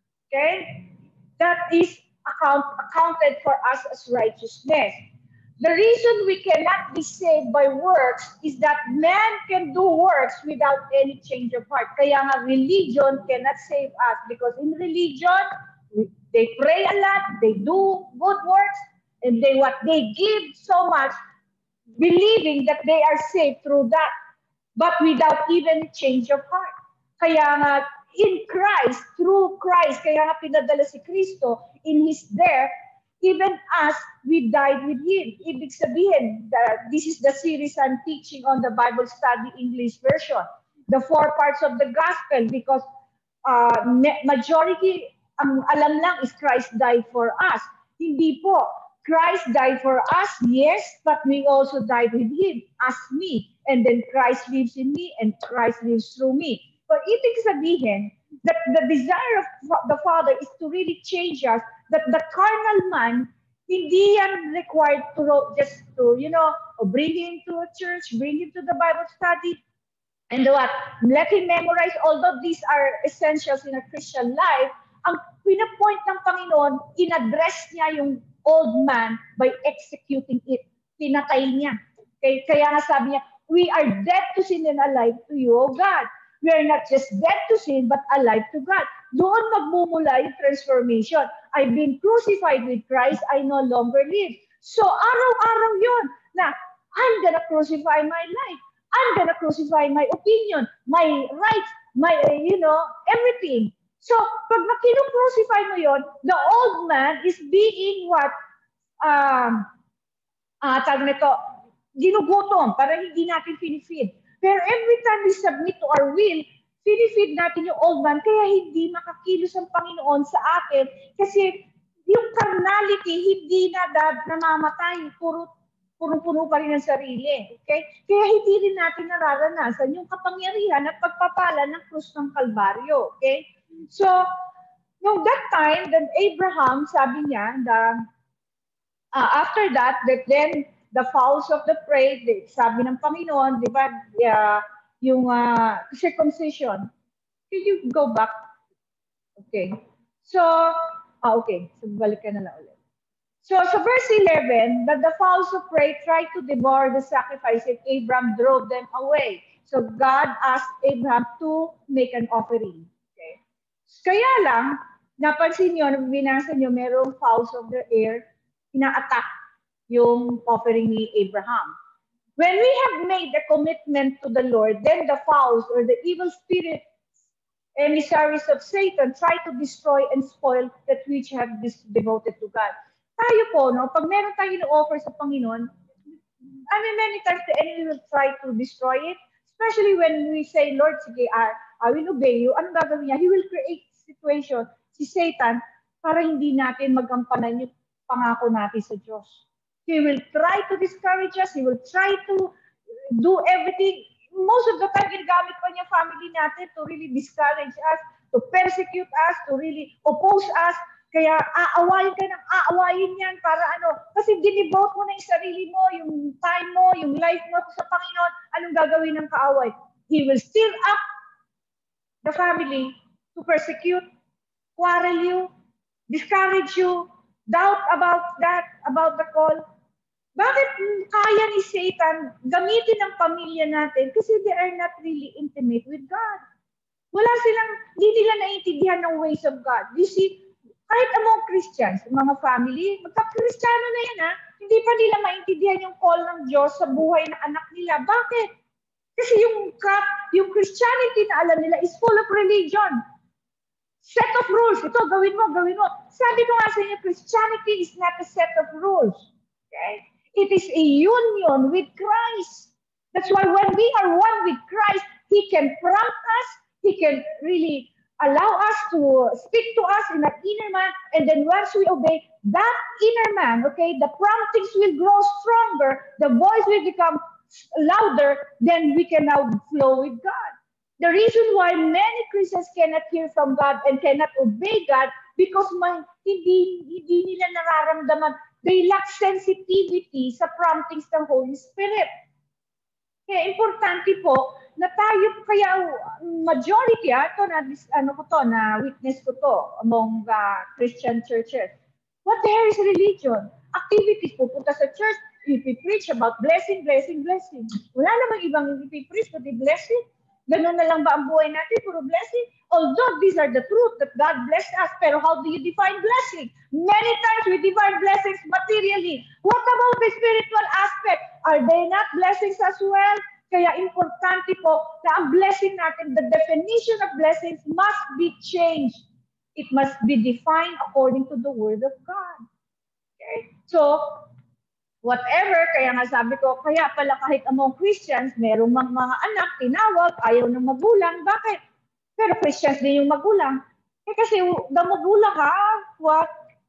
Okay? That is account, accounted for us as righteousness. The reason we cannot be saved by works is that man can do works without any change of heart. Kaya nga religion cannot save us because in religion, they pray a lot, they do good works, and they what they give so much, believing that they are saved through that, but without even change of heart. Kaya nga, in Christ, through Christ, kaya nga pinadala si Kristo, in His death, even us, we died with Him. Ibig sabihin, the, this is the series I'm teaching on the Bible Study English version. The four parts of the gospel, because uh, majority, ang alam lang is Christ died for us. Hindi po. Christ died for us, yes, but we also died with Him, as me. And then Christ lives in me, and Christ lives through me. But ibig sabihin, that the desire of the Father is to really change us, that the carnal man, hindi yan required to just to, you know, bring him to a church, bring him to the Bible study, and what? Let him memorize, although these are essentials in a Christian life, ang pinapoint ng Panginoon, in-address niya yung old man by executing it. Pinatay niya. Okay? Kaya nga sabi niya, we are dead to sin and alive to you, O God. We are not just dead to sin, but alive to God. Doon magmumula yung transformation. I've been crucified with Christ, I no longer live. So, araw-araw yun na, I'm gonna crucify my life. I'm gonna crucify my opinion, my rights, my, uh, you know, everything. So, pag kinu-crucify mo yon, the old man is being what, um, uh, tawag nito, ginugutom para hindi natin pinifeed. Pero every time we submit to our will, pinifeed natin yung old man, kaya hindi makakilos ang Panginoon sa atin kasi yung carnality hindi na dad namamatay, puro puno-puno pa rin ang sarili. Okay? Kaya hindi rin natin nararanasan yung kapangyarihan at pagpapala ng krus ng Kalbaryo. Okay? So, no, that time, then Abraham, sabi niya, the, uh, after that, that then the fowls of the prey, the, sabi ng Panginoon, di ba, uh, yung uh, circumcision. Can you go back? Okay. So, ah, okay. So, balik ka na lang ulit. So, so verse eleven, that the fowls of prey tried to devour the sacrifice and Abraham drove them away. So, God asked Abraham to make an offering. Okay. Kaya lang, napansin nyo, nung binasa nyo, merong fowls of the air, ina-attack yung offering ni Abraham. When we have made a commitment to the Lord, then the fowls or the evil spirits, emissaries of Satan, try to destroy and spoil that which have devoted to God. Tayo po, no, pag meron tayo na-offer sa Panginoon, I mean, many times the enemy will try to destroy it, especially when we say, Lord, sige, I, I will obey you. Anong gagawin niya? He will create situation, si Satan, para hindi natin magampanan yung pangako natin sa Diyos. He will try to discourage us. He will try to do everything. Most of the time, ginagamit pa niya family natin to really discourage us, to persecute us, to really oppose us. Kaya aawayin ka ng aawayin yan para ano, kasi dinivote mo na yung sarili mo, yung time mo, yung life mo sa Panginoon, anong gagawin ng kaaway? He will stir up the family to persecute, quarrel you, discourage you, doubt about that, about the call. Bakit kaya ni Satan gamitin ang pamilya natin? Kasi they are not really intimate with God. Wala silang, hindi nila naiintindihan ng ways of God. You see, kahit among Christians, mga family, magka-Kristiyano na yan ha, hindi pa nila maintindihan yung call ng Diyos sa buhay ng anak nila. Bakit? Kasi yung, yung Christianity na alam nila is full of religion. Set of rules. Ito, gawin mo, gawin mo. Sabi ko nga sa inyo, Christianity is not a set of rules. Okay? It is a union with Christ. That's why when we are one with Christ, He can prompt us, He can really allow us to speak to us in our inner man, and then once we obey that inner man, okay, the promptings will grow stronger, the voice will become louder, then we can now flow with God. The reason why many Christians cannot hear from God and cannot obey God because ma, hindi, hindi nila nararamdaman, they lack sensitivity sa promptings ng Holy Spirit. Kaya importante po na tayo, kaya majority, ah, ito na, ano ko to, na witness ko to among uh, Christian churches. What the hell is religion? Activities, pupunta sa church, ipipreach about blessing, blessing, blessing. Wala namang ibang ipipreach, kundi blessing. Ganun na lang ba ang buhay natin? Puro blessing? Although these are the truth that God blessed us, pero how do you define blessing? Many times we define blessings materially. What about the spiritual aspect? Are they not blessings as well? Kaya importante po na ang blessing natin, the definition of blessings must be changed. It must be defined according to the Word of God. Okay? So, whatever, kaya nga sabi ko, kaya pala kahit among Christians, merong mga, mga anak, tinawag, ayaw ng magulang. Bakit? Pero Christians din yung magulang. Eh kasi the magulang ha, what?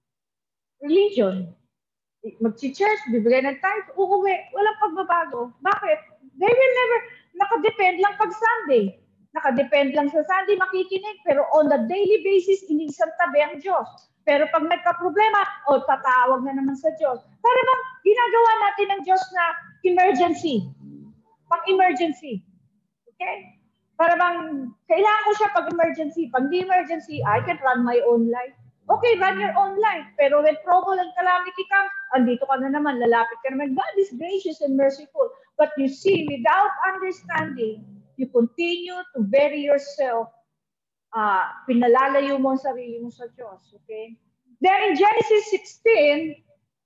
Religion. Mag-church, bibigay ng tithe, uuwi, walang pagbabago. Bakit? They will never, nakadepend lang pag Sunday. Nakadepend lang sa Sunday, makikinig, pero on a daily basis, inisang tabi ang Diyos. Pero pag nagka-problema, o oh, tatawag na naman sa Diyos. Para bang ginagawa natin ng Diyos na emergency. Pag-emergency. Okay? Para bang kailangan ko siya pag-emergency. Pag di emergency, I can run my own life. Okay, run your own life. Pero when trouble and calamity comes, andito ka na naman, lalapit ka naman. God is gracious and merciful. But you see, without understanding, you continue to bury yourself. Uh, pinalalayo mo ang sarili mo sa Diyos. Okay? Then in Genesis sixteen,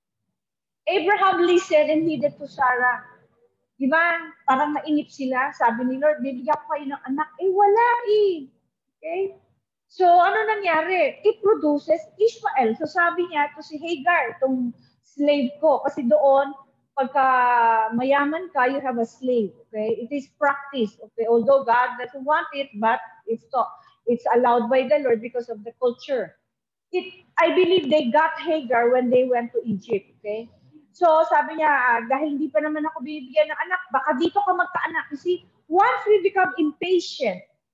Abraham listened and heeded to Sarah. Di ba? Parang nainip sila. Sabi ni Lord, bibigyan ko kayo ng anak. Eh, wala eh. Okay? So, ano nangyari? It produces Ishmael. So, sabi niya, to si Hagar, itong slave ko. Kasi doon, pagka mayaman ka, you have a slave. Okay? It is practice. Okay? Although God doesn't want it, but it's to, it's allowed by the Lord because of the culture. It, I believe they got Hagar when they went to Egypt. Okay? So sabi niya, ah, dahil hindi pa naman ako bibigyan ng anak, baka dito ka magkaanak. You see, once we become impatient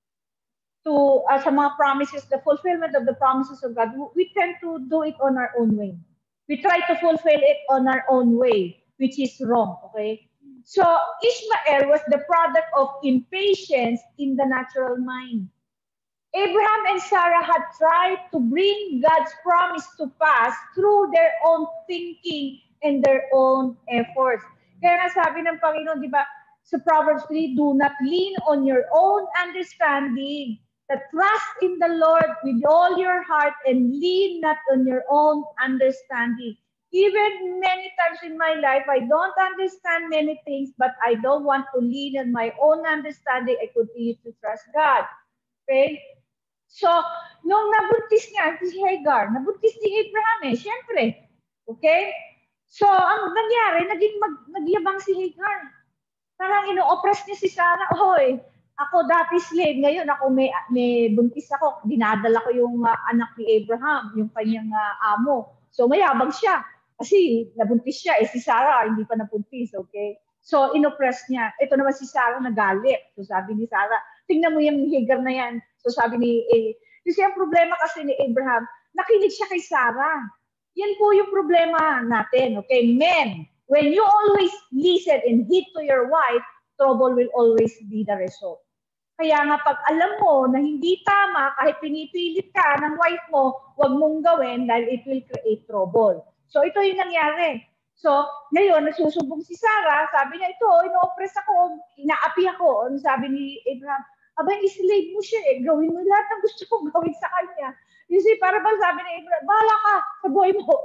to uh, sa mga promises, the fulfillment of the promises of God, we tend to do it on our own way. We try to fulfill it on our own way, which is wrong. Okay? So Ishmael was the product of impatience in the natural mind. Abraham and Sarah had tried to bring God's promise to pass through their own thinking and their own efforts. Kaya nga sabi ng Panginoon, di ba, sa Proverbs three, do not lean on your own understanding, but trust in the Lord with all your heart and lean not on your own understanding. Even many times in my life, I don't understand many things, but I don't want to lean on my own understanding. I continue to trust God. Okay? So, nung nabuntis niya, si Hagar, nabuntis ni Abraham eh, syempre. Okay? So, ang nangyari, naging mag, nagyabang si Hagar. Parang ino-oppress niya si Sarah. Hoy, ako dati slave, ngayon ako may, may buntis ako, dinadala ko yung uh, anak ni Abraham, yung kanyang uh, amo. So, mayabang siya. Kasi nabuntis siya, eh si Sarah hindi pa nabuntis, okay? So, inoppress niya. Ito naman si Sarah nagalit. So, sabi ni Sarah, tingnan mo yung Hagar na yan. So, sabi ni, eh, kasi ang problema kasi ni Abraham, nakinig siya kay Sarah. Yan po yung problema natin, okay? Men, when you always listen and heed to your wife, trouble will always be the result. Kaya nga pag alam mo na hindi tama, kahit pinipilit ka ng wife mo, huwag mong gawin dahil it will create trouble. So ito yung nangyari. So ngayon, nagsusumbong si Sarah, sabi niya, ito, ino-oppress ako, inaapi ako. Ano sabi ni Abraham? Abay, islave mo siya eh, gawin mo lahat ng gusto kong gawin sa kanya. You see, para bang sabi ni Abraham, bahala ka sa buhay mo,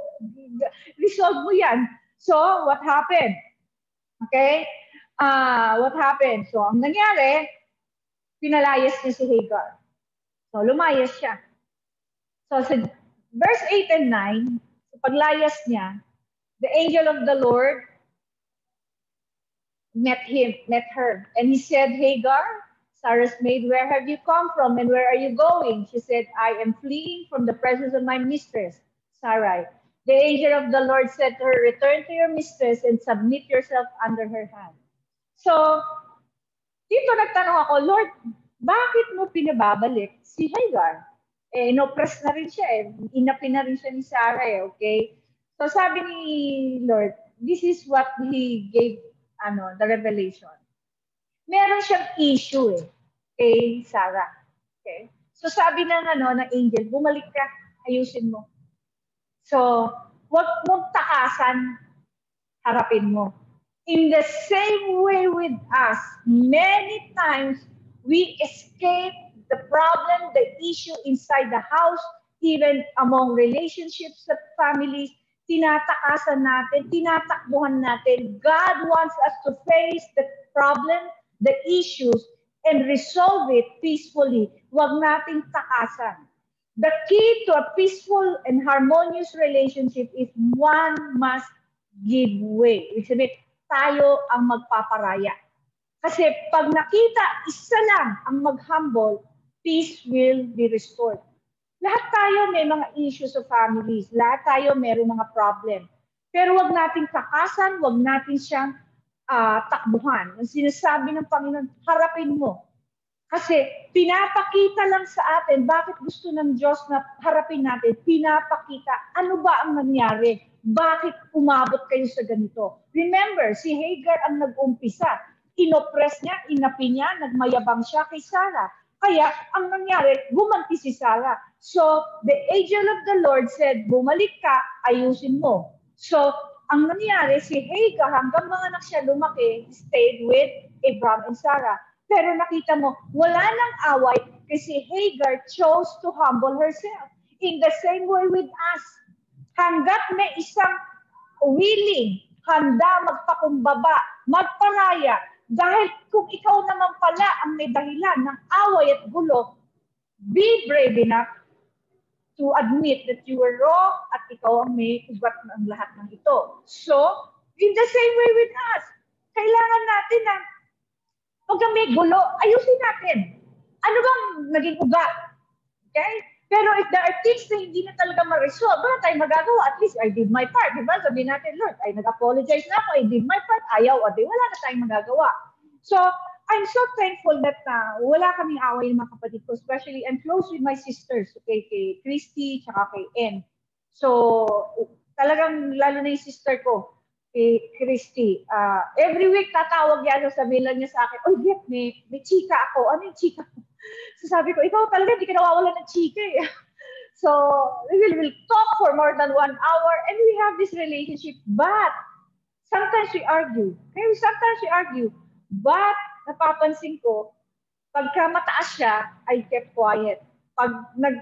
resolve mo yan. So, what happened? Okay? Uh, what happened? So, ang nangyari, pinalayas niya si Hagar. So, lumayas siya. So, sa verse eight and nine, sa paglayas niya, the angel of the Lord met him, met her. And he said, Hagar, Sarah's maid, where have you come from and where are you going? She said, I am fleeing from the presence of my mistress, Sarai. The angel of the Lord said to her, return to your mistress and submit yourself under her hand. So, dito nagtanong ako, Lord, bakit mo pinababalik si Hagar? Eh, inoppress na rin siya eh. Inapi na rin siya ni Sarah eh, okay? So, sabi ni Lord, this is what He gave, ano, the revelation. Meron siyang issue eh, kay Sarah. Okay? So, sabi ng, ano, ng angel, bumalik ka, ayusin mo. So, wag mong takasan, harapin mo. In the same way with us, many times we escape the problem, the issue inside the house, even among relationships at families, tinatakasan natin, tinatakbuhan natin. God wants us to face the problem, the issues, and resolve it peacefully. Huwag nating takasan. The key to a peaceful and harmonious relationship is one must give way. Ibig sabihin, tayo ang magpaparaya. Kasi pag nakita isa lang ang mag-humble, peace will be restored. Lahat tayo may mga issues sa families. Lahat tayo may mga problem. Pero wag nating takasan, wag natin siyang uh, takbuhan. Ang sinasabi ng Panginoon, harapin mo. Kasi pinapakita lang sa atin, bakit gusto ng Diyos na harapin natin? Pinapakita, ano ba ang nangyari? Bakit umabot kayo sa ganito? Remember, si Hagar ang nag-umpisa. Inoppress niya, inapi niya, nagmayabang siya kay Sarah. Kaya, ang nangyari, gumanti si Sarah. So, the angel of the Lord said, bumalik ka, ayusin mo. So, ang nangyari, si Hagar, hanggang mga anak siya lumaki, stayed with Abraham and Sarah. Pero nakita mo, wala nang away kasi Hagar chose to humble herself. In the same way with us, hanggat may isang willing, handa magpakumbaba, magparaya, dahil kung ikaw naman pala ang may dahilan ng away at gulo, be brave enough to admit that you were wrong at ikaw ang may ugat ng lahat ng ito. So, In the same way with us, kailangan natin na pag may gulo, ayusin natin. Ano bang naging ugat? Okay? Pero if there are things na hindi na talaga ma-resolve, wala tayong magagawa. At least I did my part. Diba? Sabihin natin, Lord, ay nag-apologize na ako. I did my part. Ayaw. O di, wala na tayong magagawa. So, I'm so thankful that uh, wala kaming away ng mga kapatid ko. Especially, I'm close with my sisters. Okay, kay Christy, tsaka kay Ann. So, talagang lalo na yung sister ko, kay Christy. Uh, every week tatawag yan, sabihin lang niya sa akin, oh, Get, may, may chika ako. Ano yung chika ko? So sabi ko, ikaw talaga, hindi ka nawawala ng chika eh. So, we will, will talk for more than one hour and we have this relationship. But, sometimes we argue. Okay? Sometimes we argue. But, napapansin ko, pagka mataas siya, I kept quiet. Pag nag,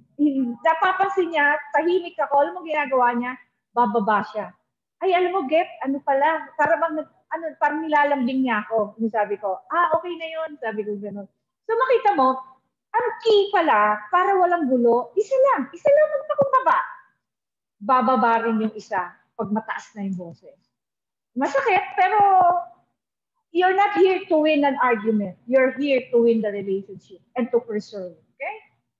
napapansin niya, tahimik ako, alam mo ginagawa niya, bababa siya. Ay, alam mo, Get, ano pala, para bang, ano, parang nilalambing niya ako. Yung sabi ko, ah, okay na yun. Sabi ko gano'n. So makita mo, ang key pala, para walang gulo, isa lang, isa lang magpakumbaba. Bababa rin yung isa pag mataas na yung boses. Masakit, pero you're not here to win an argument. You're here to win the relationship and to preserve. Okay?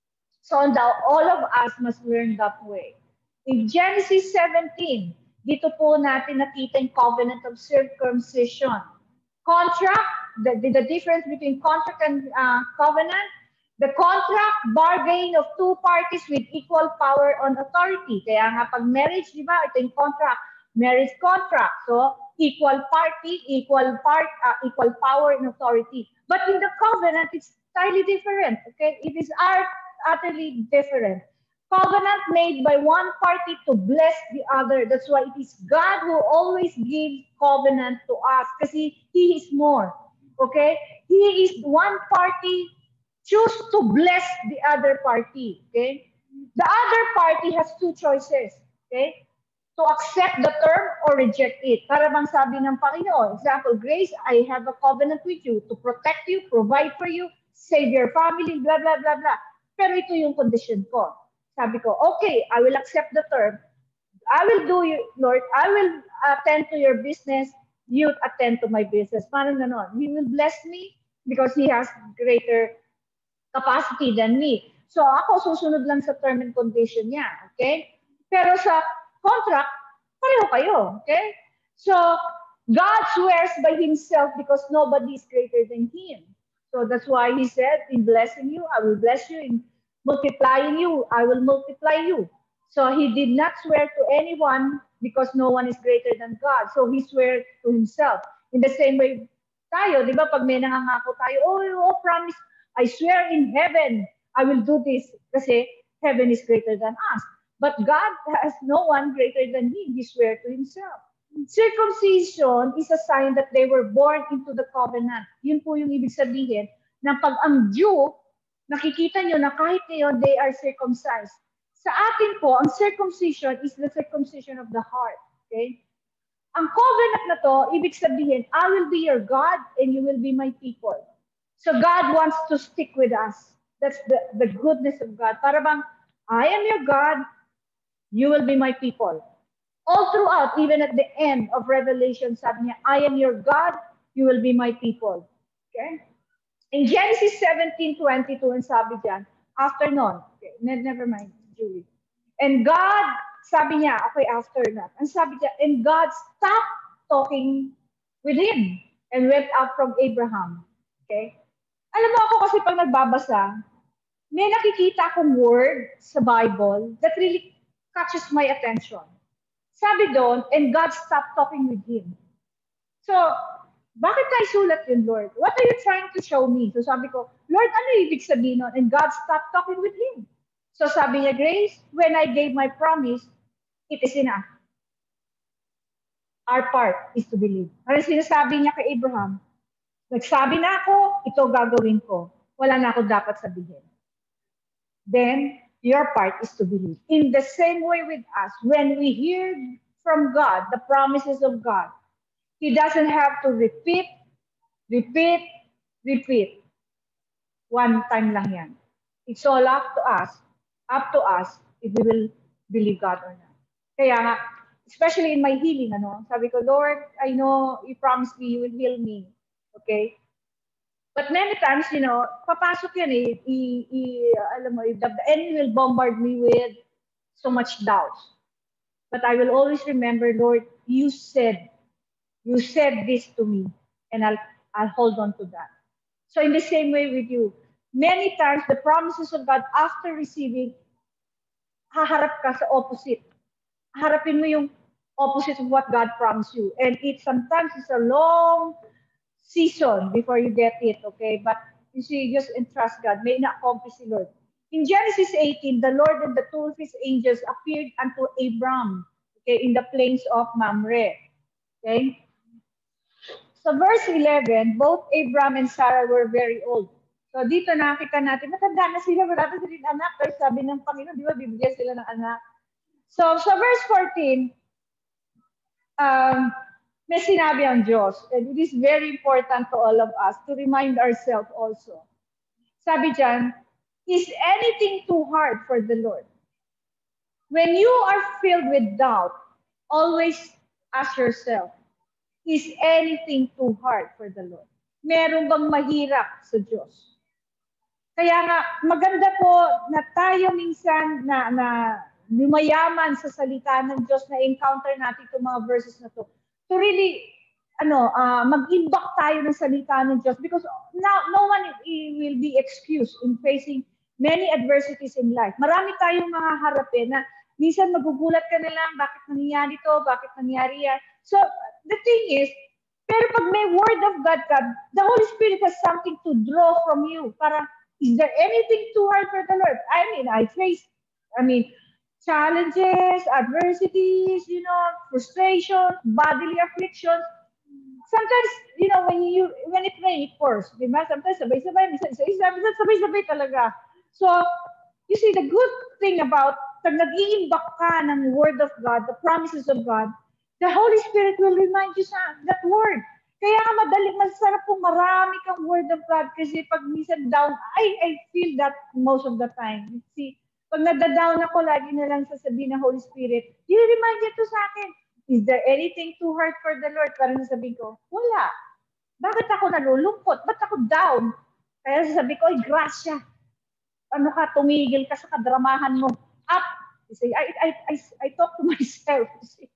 So now, all of us must learn that way. In Genesis seventeen, dito po natin nakita yung covenant of circumcision. Contract, the, the, the difference between contract and uh, covenant, the contract, bargain of two parties with equal power on authority. Kaya nga pag marriage, di ba, ito yung contract, marriage contract. So, equal party, equal part, uh, equal power and authority. But in the covenant, it's entirely different, okay? It is utterly different. Covenant made by one party to bless the other. That's why it is God who always gives covenant to us because He is more. Okay? He is one party choose to bless the other party. Okay? The other party has two choices. Okay? To accept the term or reject it. Para bang sabi ng Panginoon, example, Grace, I have a covenant with you to protect you, provide for you, save your family, blah, blah, blah, blah. Pero ito yung condition ko. Sabi ko, okay, I will accept the term. I will do you, Lord, I will attend to your business. You attend to my business. Parang ganon. He will bless me because He has greater capacity than me. So ako susunod lang sa term and condition niya. Okay? Pero sa contract, pareho kayo. Okay? So God swears by Himself because nobody is greater than Him. So that's why He said, in blessing you, I will bless you. In multiplying you, I will multiply you. So He did not swear to anyone because no one is greater than God. So He swear to Himself. In the same way, tayo, di ba, pag may nangangako tayo, oh, oh, promise, I swear in heaven, I will do this kasi heaven is greater than us. But God has no one greater than Him. He swear to Himself. Circumcision is a sign that they were born into the covenant. Yun po yung ibig sabihin na pag ang Jew, nakikita nyo na kahit ngayon, they are circumcised. Sa atin po, ang circumcision is the circumcision of the heart. Okay? Ang covenant na to, ibig sabihin, I will be your God and you will be my people. So God wants to stick with us. That's the, the goodness of God. Para bang, I am your God, you will be my people. All throughout, even at the end of Revelation, sabi niya, I am your God, you will be my people. Okay? In Genesis seventeen twenty-two, and sabi dyan, after nun, okay, never mind, Julie. And God, sabi niya, okay, after that, and sabi niya, and God stopped talking with him and went out from Abraham. Okay? Alam mo ako kasi pag nagbabasa, may nakikita akong word sa Bible that really catches my attention. Sabi doon, and God stopped talking with him. So, bakit tayo sulat yun, Lord? What are you trying to show me? So sabi ko, Lord, ano ibig sabihin nun? And God stopped talking with him. So sabi niya, Grace, when I gave my promise, it is enough. Our part is to believe. Ano sinasabi niya kay Abraham? Nagsabi na ako, ito gagawin ko. Wala na ako dapat sabihin. Then, your part is to believe. In the same way with us, when we hear from God, the promises of God, He doesn't have to repeat, repeat, repeat. One time lang yan. It's all up to us, up to us if we will believe God or not. Kaya nga, especially in my healing, ano, sabi ko, Lord, I know you promised me you will heal me. Okay? But many times, you know, papasok yan eh, i, i, alam mo, the, the enemy will bombard me with so much doubts. But I will always remember, Lord, you said, you said this to me, and I'll, I'll hold on to that. So in the same way with you, many times the promises of God after receiving, haharap ka sa opposite. Harapin mo yung opposite of what God promised you. And it sometimes is a long season before you get it, okay? But you see, just entrust God. May na-accomplish the Lord. In Genesis eighteen, the Lord and the two of his angels appeared unto Abram, okay, in the plains of Mamre. Okay? So verse eleven, both Abram and Sarah were very old. So dito nakita natin, matanda na sila, wala na sila anak. Pero sabi ng Panginoon, di ba, bibigyan sila ng anak. So sa verse fourteen, um, may sinabi ang Diyos, and it is very important to all of us to remind ourselves also. Sabi dyan, is anything too hard for the Lord? When you are filled with doubt, always ask yourself, is anything too hard for the Lord? Meron bang mahirap sa Diyos? Kaya nga, maganda po na tayo minsan na, na lumayaman sa salita ng Diyos na encounter natin itong mga verses na to. To really, ano, uh, mag-imbak tayo ng salita ng Diyos because now, no one will be excused in facing many adversities in life. Marami tayong mga harapin na minsan magugulat ka na lang, bakit nangyari to, bakit nangyari yan. So, the thing is, pero pag may word of God ka, the Holy Spirit has something to draw from you. Parang, is there anything too hard for the Lord? I mean, I face, I mean, challenges, adversities, you know, frustration, bodily afflictions. Sometimes, you know, when you when it rains, it pours, di ba? Sometimes sabay-sabay, minsan isa-isa, minsan sabay-sabay talaga. So, you see, the good thing about pag nag-iimbak ka ng Word of God, the promises of God, the Holy Spirit will remind you sa that Word. Kaya nga madali, masarap po marami kang Word of God kasi pag minsan down, I, I feel that most of the time. See, pag nadadown ako, lagi na lang sasabihin ng Holy Spirit, i-remind niya to sa akin, is there anything too hard for the Lord? Parang sasabihin ko, wala. Bakit ako nalulungkot? Ba't ako down? Kaya sasabihin ko, ay, grasya. Ano ka, tumigil ka sa kadramahan mo. Up! See, I, I, I, I talk to myself. See?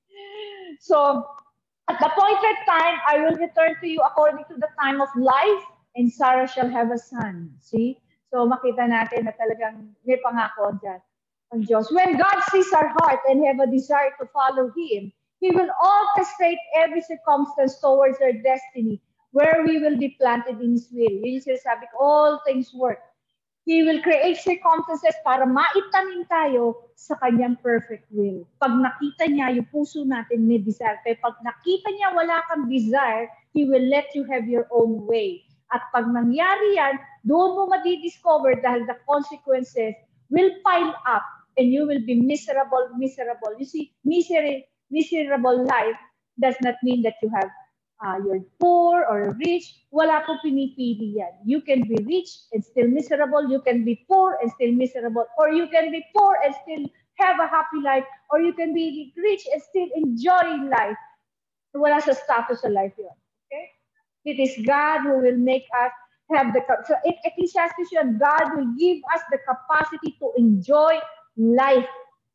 So, at the appointed time, I will return to you according to the time of life, and Sarah shall have a son. See? So, makita natin na talagang may pangako dyan ang Diyos. When God sees our heart and have a desire to follow Him, He will orchestrate every circumstance towards our destiny where we will be planted in His will. Yun yung sinasabi ko, all things work. He will create circumstances para maitanim tayo sa kanyang perfect will. Pag nakita niya, yung puso natin may desire. Pero pag nakita niya wala kang desire, He will let you have your own way. At pag nangyari yan, doon mo madidiscover dahil the consequences will pile up and you will be miserable, miserable. You see, misery, miserable life does not mean that you have Uh, you're poor or rich, wala po pinipili yan. You can be rich and still miserable. You can be poor and still miserable. Or you can be poor and still have a happy life. Or you can be rich and still enjoy life. Wala sa status sa life yun. Okay? It is God who will make us have the... So in Ecclesiastes yun, God will give us the capacity to enjoy life.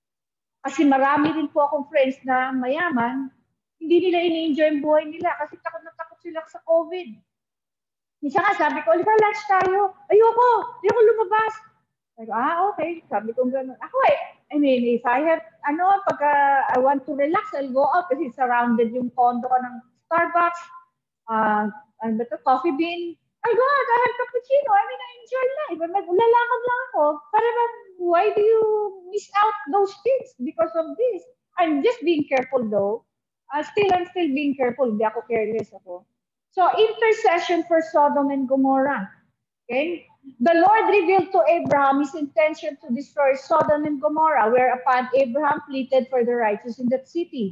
Kasi marami din po akong friends na mayaman, hindi nila ini-enjoy ang buhay nila kasi takot na takot sila sa COVID. Minsan nga sabi ko, halika lunch tayo. Ayoko, ayoko lumabas. Sabi ko, ah, okay. Sabi ko gano'n. Ako eh, I mean, if I have, ano, pagka I want to relax, I'll go out kasi surrounded yung condo ko ng Starbucks, uh, ano ba ito, Coffee Bean. I'll go out, I have cappuccino. I mean, I enjoy life. Lalakad lang ako. Para why do you miss out those things because of this? I'm just being careful though. Uh, still, I'm still being careful. Hindi ako careless ako. So, intercession for Sodom and Gomorrah. Okay? The Lord revealed to Abraham his intention to destroy Sodom and Gomorrah, whereupon Abraham pleaded for the righteous in that city.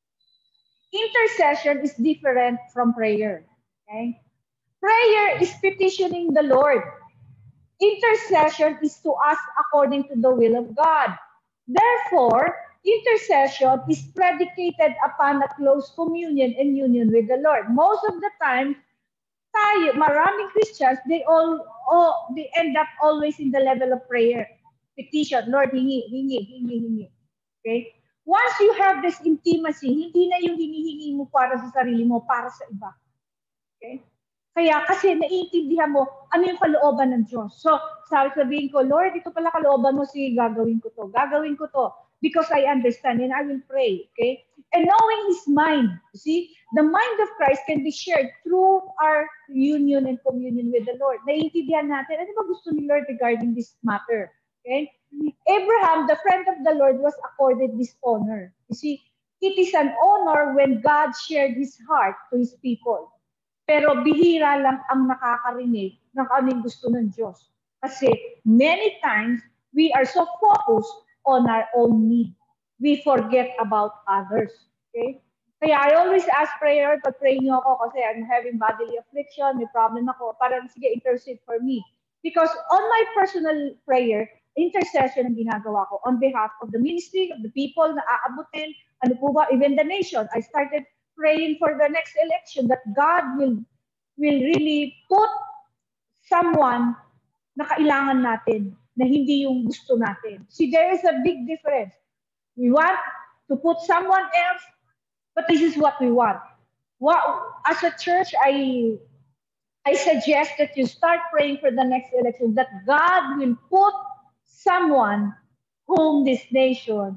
Intercession is different from prayer. Okay? Prayer is petitioning the Lord. Intercession is to ask according to the will of God. Therefore, intercession is predicated upon a close communion and union with the Lord. Most of the time, tayo, maraming Christians, they all, oh, they end up always in the level of prayer. Petition, Lord, hingi, hingi, hingi, hingi. Okay? Once you have this intimacy, hindi na yung hinihingi mo para sa sarili mo, para sa iba. Okay? Kaya kasi naiintindihan mo ano yung kalooban ng Diyos. So, sabi sabihin ko, Lord, ito pala kalooban mo, sige, gagawin ko to. Gagawin ko to because I understand and I will pray. Okay? And knowing His mind, see, the mind of Christ can be shared through our union and communion with the Lord. Naiintindihan natin, ano ba gusto ni Lord regarding this matter? Okay? Abraham, the friend of the Lord, was accorded this honor. You see, it is an honor when God shared His heart to His people. Pero bihira lang ang nakakarinig ng anong gusto ng Diyos. Kasi many times, we are so focused on our own need. We forget about others. Okay? Kaya I always ask prayer, pag-pray niyo ako kasi I'm having bodily affliction, may problem ako, parang sige, intercede for me. Because on my personal prayer, intercession ang ginagawa ko on behalf of the ministry, of the people na aabutin, ano po ba, even the nation. I started praying for the next election that God will will really put someone na kailangan natin, na hindi yung gusto natin. See, there is a big difference. We want to put someone else, but this is what we want. What, as a church, I I suggest that you start praying for the next election, that God will put someone whom this nation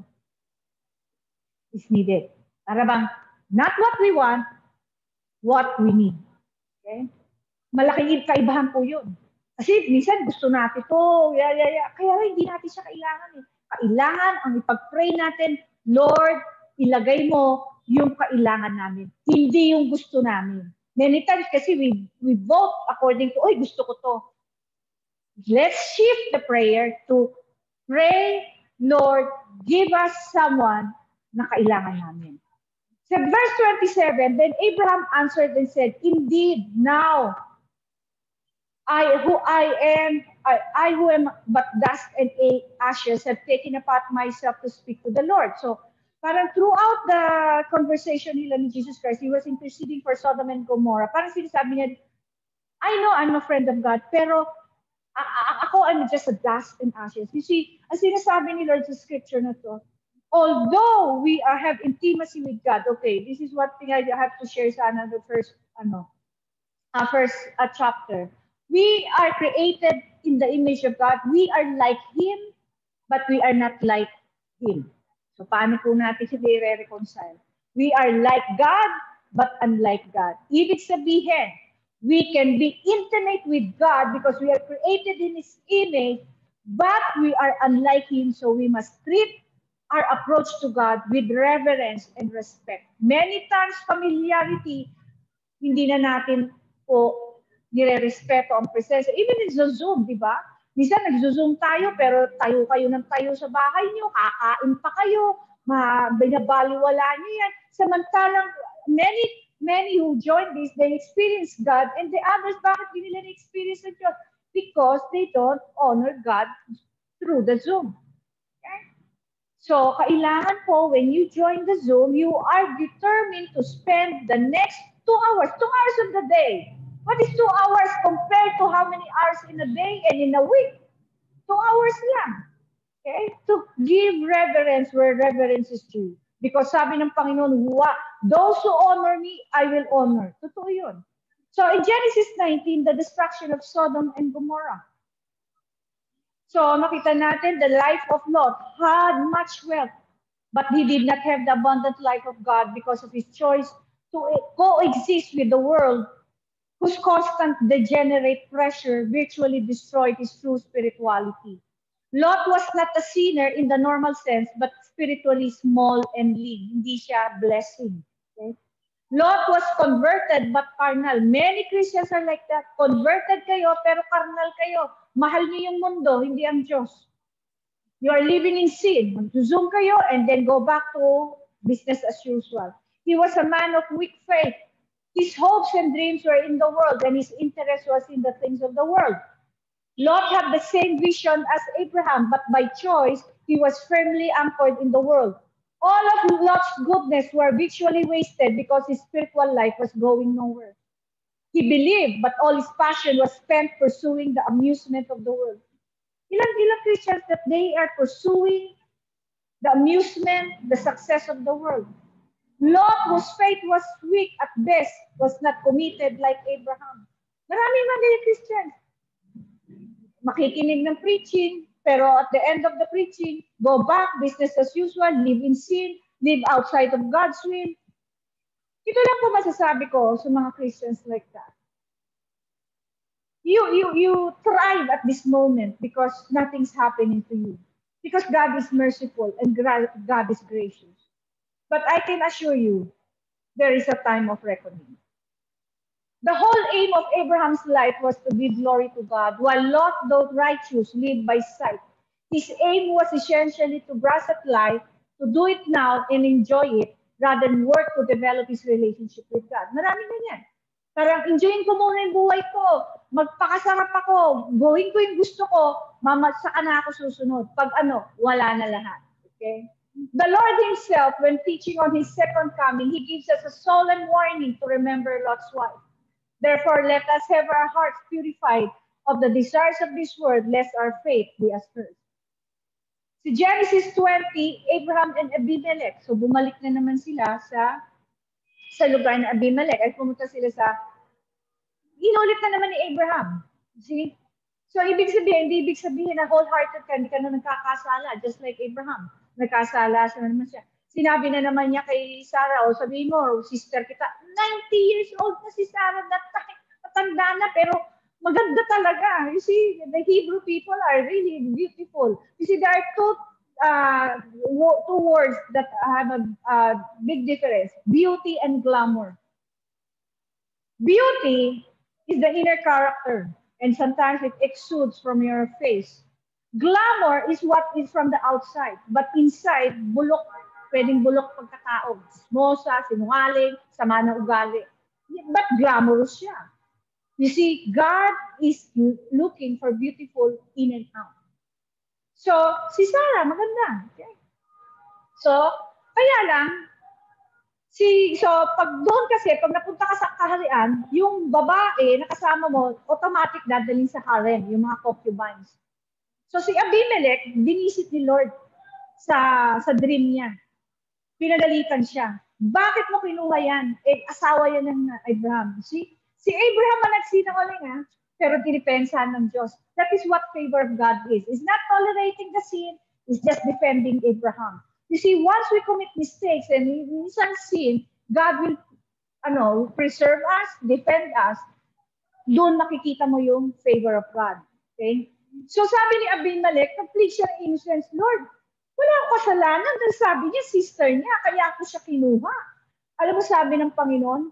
is needed. Para bang, not what we want, what we need. Okay? Malaking kaibahan po yun. Kasi minsan gusto natin ito, yeah, yeah, yeah. Kaya hindi natin siya kailangan. Eh. Kailangan, ang ipag-pray natin, Lord, ilagay mo yung kailangan namin. Hindi yung gusto namin. Many times kasi we, we vote according to, oy, gusto ko to. Let's shift the prayer to pray, Lord, give us someone na kailangan namin. So verse twenty-seven, then Abraham answered and said, indeed, now I who I am, I, I who am but dust and ashes have taken upon myself to speak to the Lord. So parang throughout the conversation nila ni Jesus Christ, He was interceding for Sodom and Gomorrah. Parang sinasabi niya, I know I'm a friend of God, pero ako, I'm just a dust and ashes. You see, ang sinasabi ni Lord sa scripture na to, although we are, have intimacy with God, okay, this is what thing I have to share sa another first, ano, uh, first uh, chapter. We are created in the image of God. We are like Him, but we are not like Him. So, paano po natin siya i-reconcile? We are like God, but unlike God. Ibig sabihin, we can be intimate with God because we are created in His image, but we are unlike Him, so we must treat our approach to God with reverence and respect. Many times, familiarity, hindi na natin po nire-respeto ang presensya. Even in the Zoom, di ba? Minsan nag-zoom tayo, pero tayo kayo ng tayo sa bahay niyo, kakain pa kayo, binabaliwala niyo yan. Samantalang, many many who join this, they experience God, and the others, bakit hindi nila experience ng Diyos? Because they don't honor God through the Zoom. Okay? So, kailangan po, when you join the Zoom, you are determined to spend the next two hours, two hours of the day. What is two hours compared to how many hours in a day and in a week? Two hours lang. Okay? To give reverence where reverence is due. Because sabi ng Panginoon, those who honor me, I will honor. Totoo yun. So in Genesis nineteen, the destruction of Sodom and Gomorrah. So nakita natin, the life of Lot had much wealth, but he did not have the abundant life of God because of his choice to coexist with the world whose constant degenerate pressure virtually destroyed his true spirituality. Lot was not a sinner in the normal sense, but spiritually small and lean. Hindi siya blessing. Okay? Lot was converted but carnal. Many Christians are like that. Converted kayo pero carnal kayo. Mahal niyo yung mundo, hindi ang Diyos. You are living in sin. Mag-zoom kayo and then go back to business as usual. He was a man of weak faith. His hopes and dreams were in the world and his interest was in the things of the world. Lot had the same vision as Abraham, but by choice, he was firmly anchored in the world. All of Lot's goodness were virtually wasted because his spiritual life was going nowhere. He believed, but all his passion was spent pursuing the amusement of the world. Ilang ilang Christians that they are pursuing the amusement, the success of the world. Lot, whose faith was weak at best, was not committed like Abraham. Maraming mga Christians, makikinig ng preaching, pero at the end of the preaching, go back, business as usual, live in sin, live outside of God's will. Ito lang po masasabi ko sa mga Christians like that. You, you, you thrive at this moment because nothing's happening to you. Because God is merciful and God is gracious. But I can assure you, there is a time of reckoning. The whole aim of Abraham's life was to give glory to God, while Lot, though righteous, lived by sight. His aim was essentially to grasp at life, to do it now and enjoy it, rather than work to develop his relationship with God. Maraming ganyan. Parang enjoyin ko muna yung buhay ko, magpakasarap ako, gawin ko yung gusto ko, mama, saka na ako susunod. Pag ano, wala na lahat. Okay? The Lord himself, when teaching on his second coming, he gives us a solemn warning to remember Lot's wife. Therefore, let us have our hearts purified of the desires of this world, lest our faith be aspersed. Si Genesis twenty, Abraham and Abimelech. So, bumalik na naman sila sa sa lugar ng Abimelech. Ay pumunta sila sa, inulit na naman ni Abraham. See? So, ibig sabihin, hindi ibig sabihin na wholehearted ka, hindi ka na nagkakasala, just like Abraham. Nagkasala siya naman siya. Sinabi na naman niya kay Sarah, o sabihin mo, sister kita, ninety years old na si Sarah, that time, matanda na, pero maganda talaga. You see, the Hebrew people are really beautiful. You see, there are two, uh, two words that have a uh, big difference, beauty and glamour. Beauty is the inner character, and sometimes it exudes from your face. Glamour is what is from the outside, but inside, bulok, pwedeng bulok pagkatao. Mosa, sinungaling, sama ng ugali. But glamorous siya. You see, God is looking for beautiful in and out. So, si Sarah, maganda. Okay? So, kaya lang, si, so, pag doon kasi, pag napunta ka sa kaharian, yung babae na kasama mo, automatic dadalhin sa harem, yung mga concubines. So, si Abimelech, binisit ni Lord sa, sa dream niya. Pinagalitan siya. Bakit mo kinuha yan? Eh, asawa yan ng Abraham. See? Si Abraham ang nagsinungaling, ha? Pero dinipensahan ng Diyos. That is what favor of God is. It's not tolerating the sin, it's just defending Abraham. You see, once we commit mistakes and minsan sin, God will ano, preserve us, defend us. Doon makikita mo yung favor of God. Okay? So sabi ni Abimelech, complete siya ng innocence, Lord, wala akong kasalanan. Dahil sabi niya, sister niya, kaya ako siya kinuha. Alam mo sabi ng Panginoon?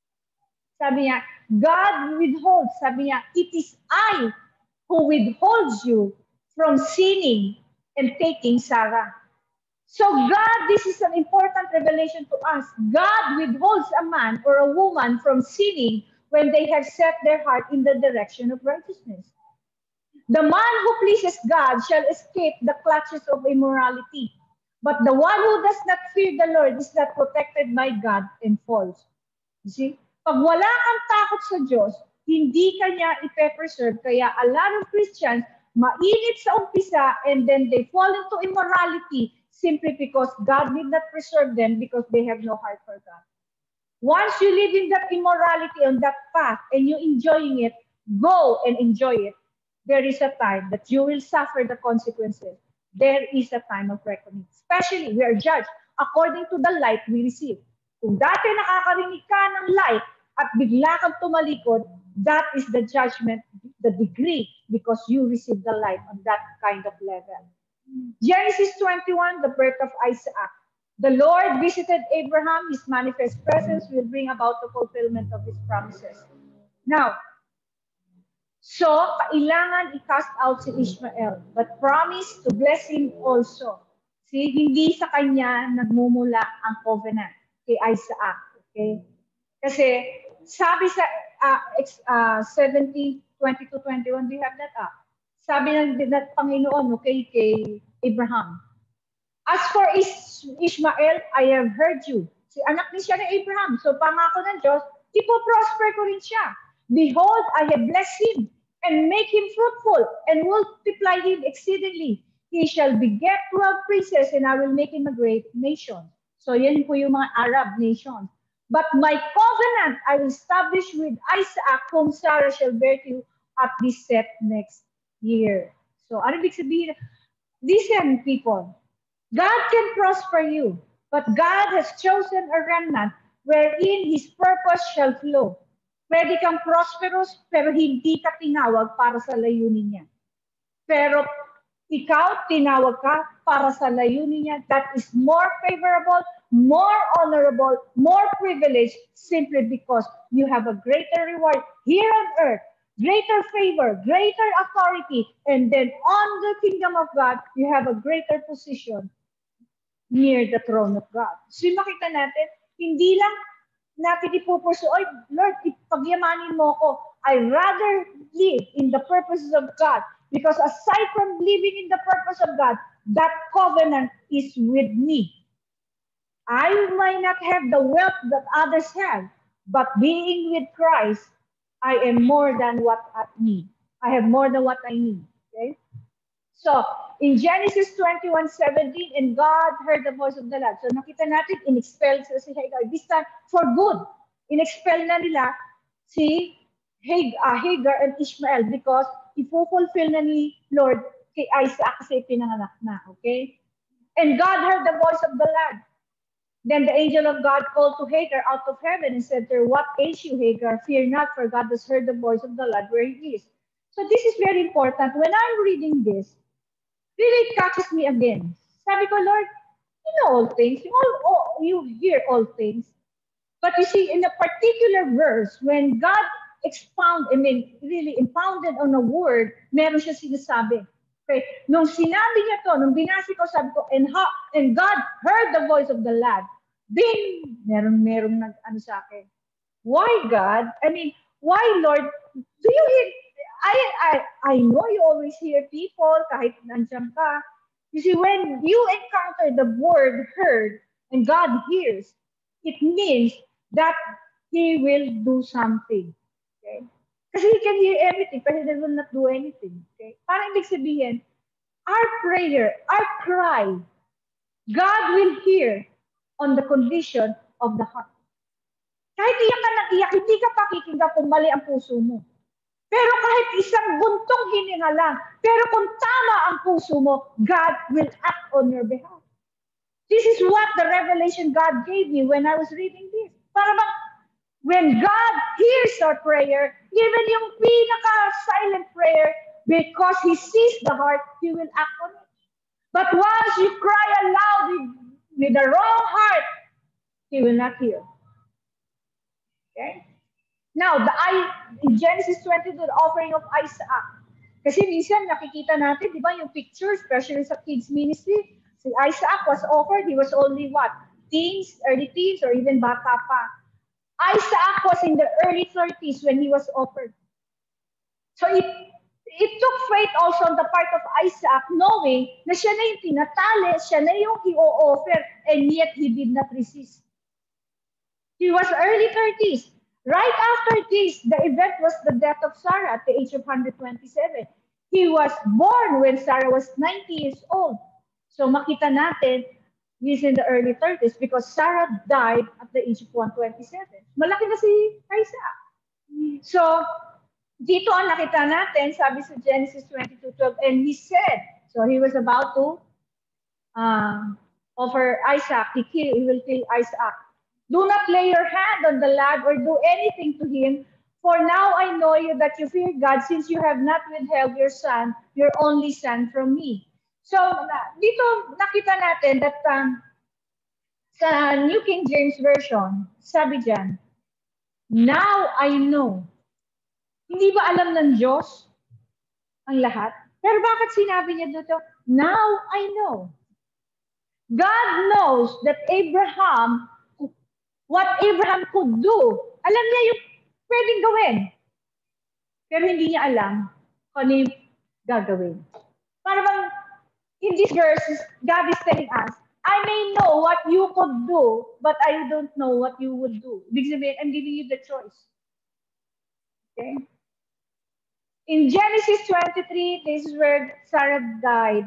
Sabi niya, God withholds. Sabi niya, it is I who withholds you from sinning and taking Sarah. So God, this is an important revelation to us. God withholds a man or a woman from sinning when they have set their heart in the direction of righteousness. The man who pleases God shall escape the clutches of immorality. But the one who does not fear the Lord is not protected by God and falls. You see? Pag wala kang takot sa Diyos, hindi ka niya ipe-preserve. Kaya a lot of Christians, mainit sa umpisa and then they fall into immorality simply because God did not preserve them because they have no heart for God. Once you live in that immorality on that path and you're enjoying it, go and enjoy it. There is a time that you will suffer the consequences. There is a time of reckoning. Especially, we are judged according to the light we receive. Kung dati nakakarinig ka ng light at bigla kang tumalikod, that is the judgment, the degree, because you receive the light on that kind of level. Genesis twenty-one, the birth of Isaac. The Lord visited Abraham. His manifest presence will bring about the fulfillment of his promises. Now, so, kailangan i-cast out si Ishmael, but promise to bless him also. See, hindi sa kanya nagmumula ang covenant kay Isaac. Okay? Kasi, sabi sa uh, uh, seventy, twenty-two, twenty-one, do you have that up? Sabi ng that Panginoon, okay, kay Abraham, As for Is Ishmael, I have heard you. Si anak ni siya ni Abraham. So pangako ng Diyos, ipoprosper ko rin siya. Behold, I have blessed him and make him fruitful and multiply him exceedingly. He shall beget twelve princes and I will make him a great nation. So yan po yung mga Arab nations. But my covenant I will establish with Isaac, whom Sarah shall bear to you at this set next year. So ano ibig sabihin? Listen, people. God can prosper you, but God has chosen a remnant wherein His purpose shall flow. Pwede kang prosperous, pero hindi ka tinawag para sa layunin niya. Pero ikaw, tinawag ka para sa layunin niya that is more favorable, more honorable, more privileged, simply because you have a greater reward here on earth, greater favor, greater authority, and then on the kingdom of God, you have a greater position near the throne of God. So makita natin, hindi lang natin ipupuso, oy, Lord, pagyamanin mo ko. I rather live in the purposes of God because aside from living in the purpose of God, that covenant is with me. I might not have the wealth that others have, but being with Christ, I am more than what I need. I have more than what I need. Okay? So, in Genesis twenty-one seventeen, and God heard the voice of the Lord. So, nakita natin, in-expel sila si Hagar. This time, for good. In-expel na nila si Hagar, uh, Hagar and Ishmael because ipufulfill na ni Lord kay Isaac kasi pinanganak na. Okay? And God heard the voice of the Lord. Then the angel of God called to Hagar out of heaven and said to her, what ails you, Hagar? Fear not, for God has heard the voice of the Lord where he is. So this is very important. When I'm reading this, really it catches me again. Sabi ko, Lord, you know all things. You, all, all, you hear all things. But you see, in a particular verse, when God expound, I mean, really impounded on a word, meron siya sinasabi. Okay? Nung sinabi niya to, nung binasi ko, sabi ko, and, ha, and God heard the voice of the Lord. Then, meron, meron nag, ano sa akin. Why, God? I mean, why, Lord? Do you hear? I, I, I know you always hear people, kahit nandiyan ka. You see, when you encounter the word heard, and God hears, it means that He will do something. Okay? Kasi He can hear everything, but He will not do anything. Okay? Parang ibig sabihin, our prayer, our cry, God will hear on the condition of the heart. Kahit iyak ka ng iyak, hindi ka pakikinggan kung mali ang puso mo. Pero kahit isang buntong hininga lang, pero kung tama ang puso mo, God will act on your behalf. This is what the revelation God gave me when I was reading this. Para bang, when God hears our prayer, even yung pinaka-silent prayer, because He sees the heart, He will act on it. But once you cry aloud with, with the wrong heart, He will not hear. Okay? Now, the in Genesis twenty-two, the offering of Isaac. Kasi minsan nakikita natin, di ba, yung pictures, especially sa kids ministry, si Isaac was offered, he was only what? Teens, early teens, or even bata pa. Isaac was in the early thirties when he was offered. So it, it took faith also on the part of Isaac, knowing na siya na yung tinatali, siya na yung i-offer, and yet he did not resist. He was early thirties. Right after this, the event was the death of Sarah at the age of one hundred twenty-seven. He was born when Sarah was ninety years old. So makita natin, he's in the early thirties because Sarah died at the age of one hundred twenty-seven. Malaki na si Isaac. So, dito ang nakita natin, sabi sa Genesis twenty-two twelve, and he said, so he was about to uh, offer Isaac, he, kill, he will kill Isaac. Do not lay your hand on the lad or do anything to him, for now I know you that you fear God, since you have not withheld your son, your only son, from me. So, dito nakita natin that um, sa New King James Version, sabi dyan, now I know. Hindi ba alam ng Diyos ang lahat? Pero bakit sinabi niya dito, now I know. God knows that Abraham, what Abraham could do, alam niya yung pwedeng gawin. Pero hindi niya alam kung ano yung gagawin. Para bang in this verse, God is telling us, I may know what you could do, but I don't know what you would do. Ibig sabihin, I'm giving you the choice. Okay? In Genesis twenty-three, this is where Sarah died.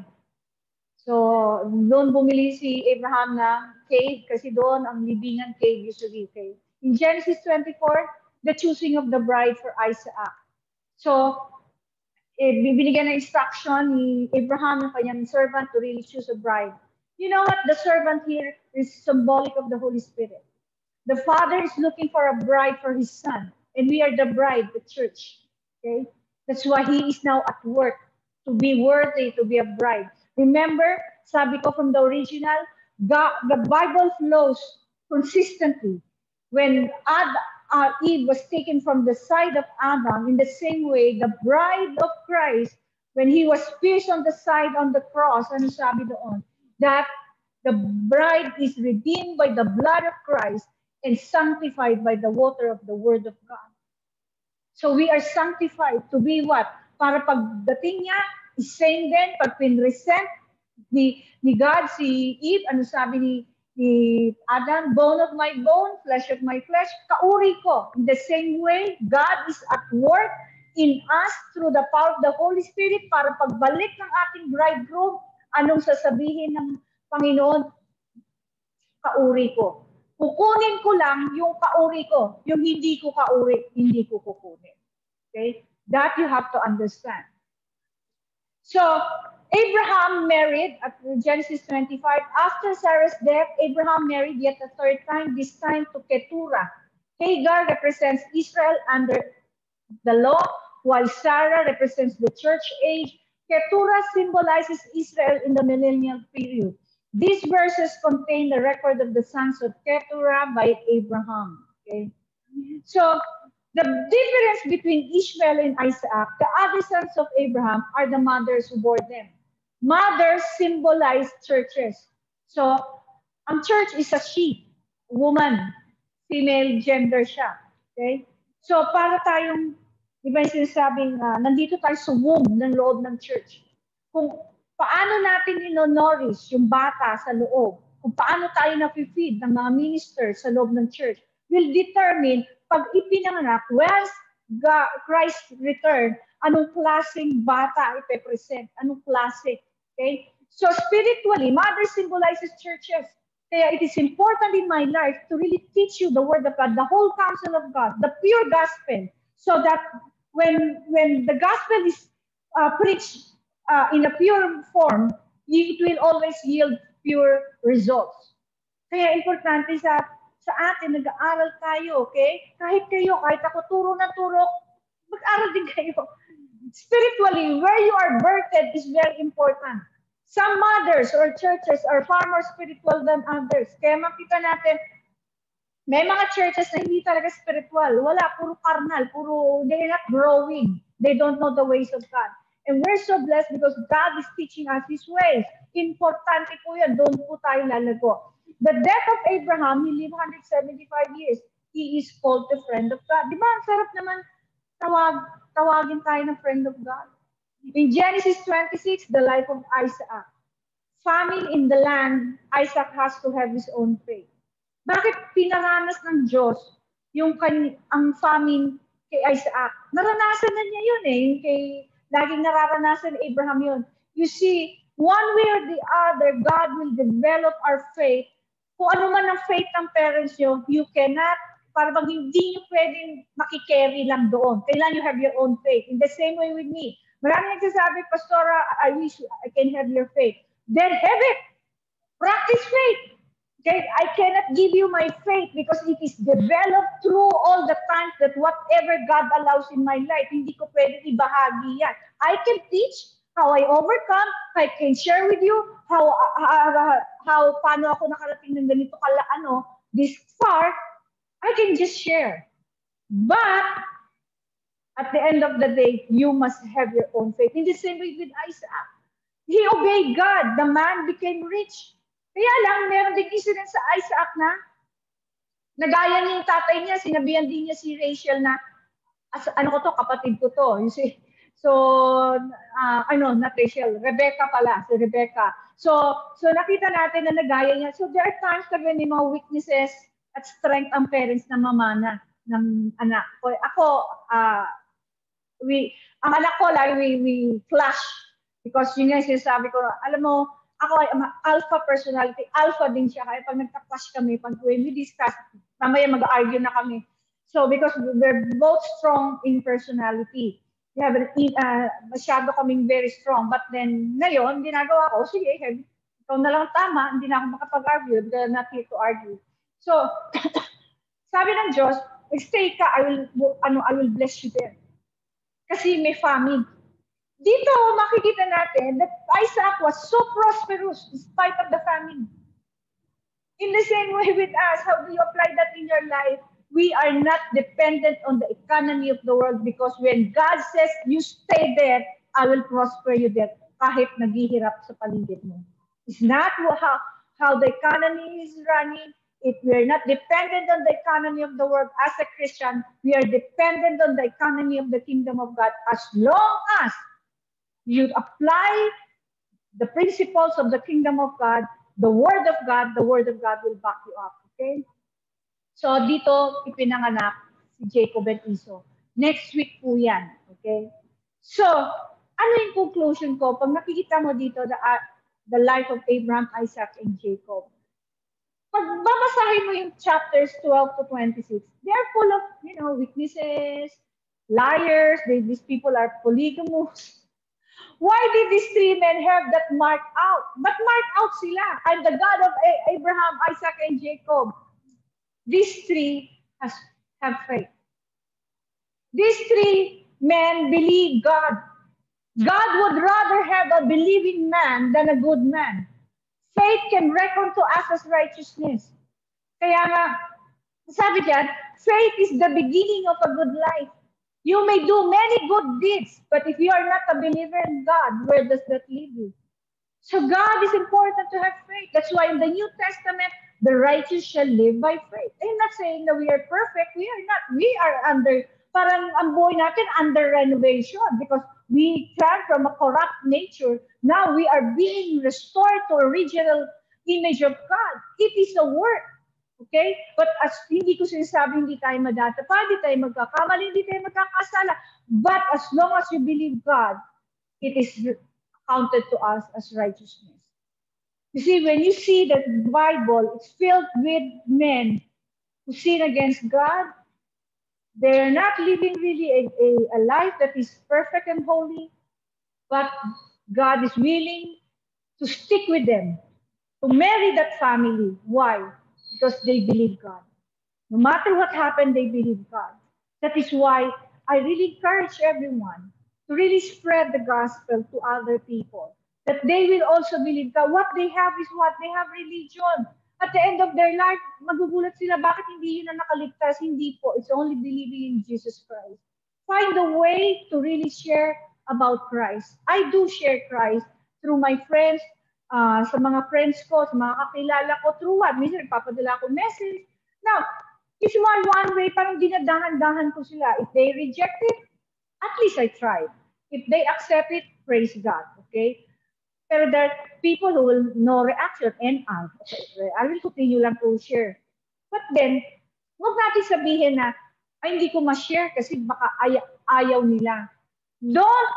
So, doon bumili si Abraham ng cave kasi doon ang libingan cave usually. Okay? In Genesis twenty-four, the choosing of the bride for Isaac. So, eh, binigyan ng instruction ni Abraham ng kanyang servant to really choose a bride. You know what? The servant here is symbolic of the Holy Spirit. The Father is looking for a bride for His Son, and we are the bride, the church. Okay? That's why He is now at work to be worthy to be a bride. Remember, sabi ko from the original, God, the Bible flows consistently. When Ad, uh, Eve was taken from the side of Adam, in the same way, the bride of Christ, when He was pierced on the side on the cross, ano sabi doon? That the bride is redeemed by the blood of Christ and sanctified by the water of the Word of God. So we are sanctified to be what? Para pagdating niya, same din, pag pinresent ni, ni God, si Eve, ano sabi ni, ni Adam, bone of my bone, flesh of my flesh, kauri ko. In the same way, God is at work in us through the power of the Holy Spirit para pagbalik ng ating bridegroom, anong sasabihin ng Panginoon? Kauri ko. Kukunin ko lang yung kauri ko. Yung hindi ko kauri, hindi ko kukunin. Okay? That you have to understand. So, Abraham married at Genesis twenty-five. After Sarah's death, Abraham married yet a third time, this time to Keturah. Hagar represents Israel under the law, while Sarah represents the church age. Keturah symbolizes Israel in the millennial period. These verses contain the record of the sons of Keturah by Abraham. Okay? So, the difference between Ishmael and Isaac, the other sons of Abraham, are the mothers who bore them. Mothers symbolize churches. So, ang church is a she, woman, female gender siya. Okay? So, para tayong, di ba yung sinasabing, uh, nandito tayo sa womb ng loob ng church. Kung paano natin ino-nourish yung bata sa loob, kung paano tayo na-feed ng mga ministers sa loob ng church, will determine pag ipinanganak, once Christ return, anong klaseng bata ipe-present, anong klase. Okay? So spiritually, mother symbolizes churches. Kaya it is important in my life to really teach you the word of God, the whole counsel of God, the pure gospel, so that when, when the gospel is uh, preached uh, in a pure form, it will always yield pure results. Kaya importante sa sa atin, nag-aaral tayo, okay? Kahit kayo, kahit ako turo na turo, mag-aaral din kayo. Spiritually, where you are birthed is very important. Some mothers or churches are far more spiritual than others. Kaya makita natin, may mga churches na hindi talaga spiritual. Wala, puro carnal, puro, they're not growing. They don't know the ways of God. And we're so blessed because God is teaching us His ways. Importante po yan, doon po tayo lalago. The death of Abraham, he lived one hundred seventy-five years. He is called the friend of God. Di ba? Ang sarap naman tawag, tawagin tayo ng friend of God. In Genesis twenty-six, the life of Isaac. Famine in the land, Isaac has to have his own faith. Bakit pinaranas ng Diyos yung kan ang famine kay Isaac? Naranasan na niya yun eh. Yung kay, laging nararanasan ni Abraham yun. You see, one way or the other, God will develop our faith. Kung ano man ang faith ng parents nyo, you cannot, para bang hindi nyo pwedeng makikerry lang doon. Kailangan you have your own faith. In the same way with me. Maraming nagsasabi, Pastora, I wish I can have your faith. Then have it. Practice faith. Okay? I cannot give you my faith because it is developed through all the times that whatever God allows in my life, hindi ko pwedeng ibahagi yan. I can teach how I overcome, I can share with you how uh, how paano ako nakarating ng ganito kala ano this far. I can just share. But at the end of the day, you must have your own faith. In the same way with Isaac, he obeyed God. The man became rich. Kaya lang, meron din incident sa Isaac na nagaya niya yung tatay niya, sinabihan din niya si Rachel na as, ano ko to, kapatid ko to. You see? So So, uh, ano, not Rachel, Rebecca pala, si Rebecca. So, so nakita natin na nagaya niya. So, there are times na may mga weaknesses at strength ang parents na mamana ng anak ko. Ako, uh, we, ang anak ko, like, we, we clash. Because yun nga sinasabi ko, alam mo, ako ay alpha personality, alpha din siya. Kaya pag nagka-clash kami, pag when we discuss, mamaya mag-argue na kami. So, because we're both strong in personality. We have an, uh, masyado kaming very strong. But then, ngayon, ginagawa ko, sige, ikaw na lang tama, hindi na ako makapag-argue because I'm not here to argue. So, sabi ng Diyos, stay ka, I will, ano, I will bless you there. Kasi may famine. Dito, makikita natin that Isaac was so prosperous despite of the famine. In the same way with us, how do you apply that in your life? We are not dependent on the economy of the world because when God says, you stay there, I will prosper you there, kahit naghihirap sa paligid mo. It's not how, how the economy is running. If we are not dependent on the economy of the world as a Christian, we are dependent on the economy of the kingdom of God as long as you apply the principles of the kingdom of God, the word of God, the word of God will back you up. Okay? So, dito, ipinanganak si Jacob and Esau. Next week po yan. Okay? So, ano yung conclusion ko? Pag nakikita mo dito, the, uh, the life of Abraham, Isaac, and Jacob, pag babasahin mo yung chapters twelve to twenty-six, they are full of, you know, weaknesses, liars, they, these people are polygamous. Why did these three men have that mark out? But mark out sila. I'm the God of Abraham, Isaac, and Jacob. These three has, have faith. These three men believe God. God would rather have a believing man than a good man. Faith can reckon to us as righteousness. Kaya nga, sabi dyan, faith is the beginning of a good life. You may do many good deeds, but if you are not a believer in God, where does that leave you? So God is important to have faith. That's why in the New Testament, the righteous shall live by faith. I'm not saying that we are perfect. We are not. We are under, parang ang buhay natin under renovation because we came from a corrupt nature. Now we are being restored to original image of God. It is a work. Okay? But as hindi ko sinasabi, hindi tayo madatapa, hindi tayo magkakamali, hindi tayo magkakasala. But as long as you believe God, it is counted to us as righteousness. You see, when you see that the Bible is filled with men who sin against God, they are not living really a, a, a life that is perfect and holy, but God is willing to stick with them, to marry that family. Why? Because they believe God. No matter what happened, they believe God. That is why I really encourage everyone to really spread the gospel to other people. That they will also believe God. What they have is what? They have religion. At the end of their life, magugulat sila, bakit hindi yun na nakaligtas? Hindi po. It's only believing in Jesus Christ. Find a way to really share about Christ. I do share Christ through my friends, uh, sa mga friends ko, sa mga kakilala ko, through what? Minsan, nagpapadala ko message. Now, it's one, one way, parang dinadahan-dahan ko sila. If they reject it, at least I tried. If they accept it, praise God. Okay? Pero there are people who will no reaction and I, okay, I will continue lang to share. But then, huwag natin sabihin na, ay hindi ko ma-share kasi baka ay ayaw nila. Don't,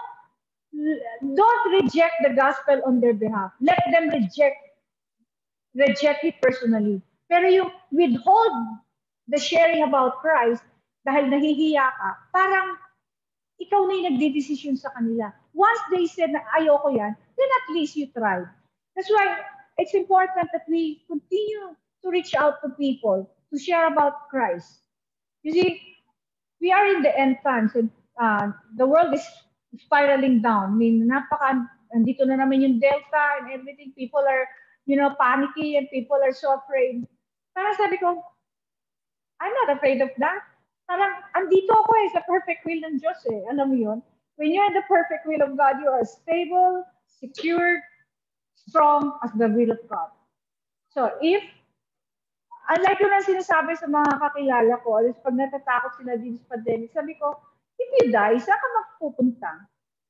don't reject the gospel on their behalf. Let them reject, reject it personally. Pero yung withhold the sharing about Christ dahil nahihiya ka, parang ikaw na yung nagdidesisyon sa kanila. Once they said na ayoko yan, then at least you tried. That's why it's important that we continue to reach out to people, to share about Christ. You see, we are in the end times and uh, the world is spiraling down. I mean, napaka, andito na naman yung Delta and everything. People are, you know, panicky and people are so afraid. Parang sabi ko, I'm not afraid of that. Parang, andito ako eh, sa perfect will ng Diyos eh. Alam mo yun? When you're in the perfect will of God, you are stable, secured, strong as the will of God. So, if, unlike ko na sinasabi sa mga kakilala ko, alis pag natatakot sila din sa pandemic, sabi ko, if you die, saan ka magpupunta?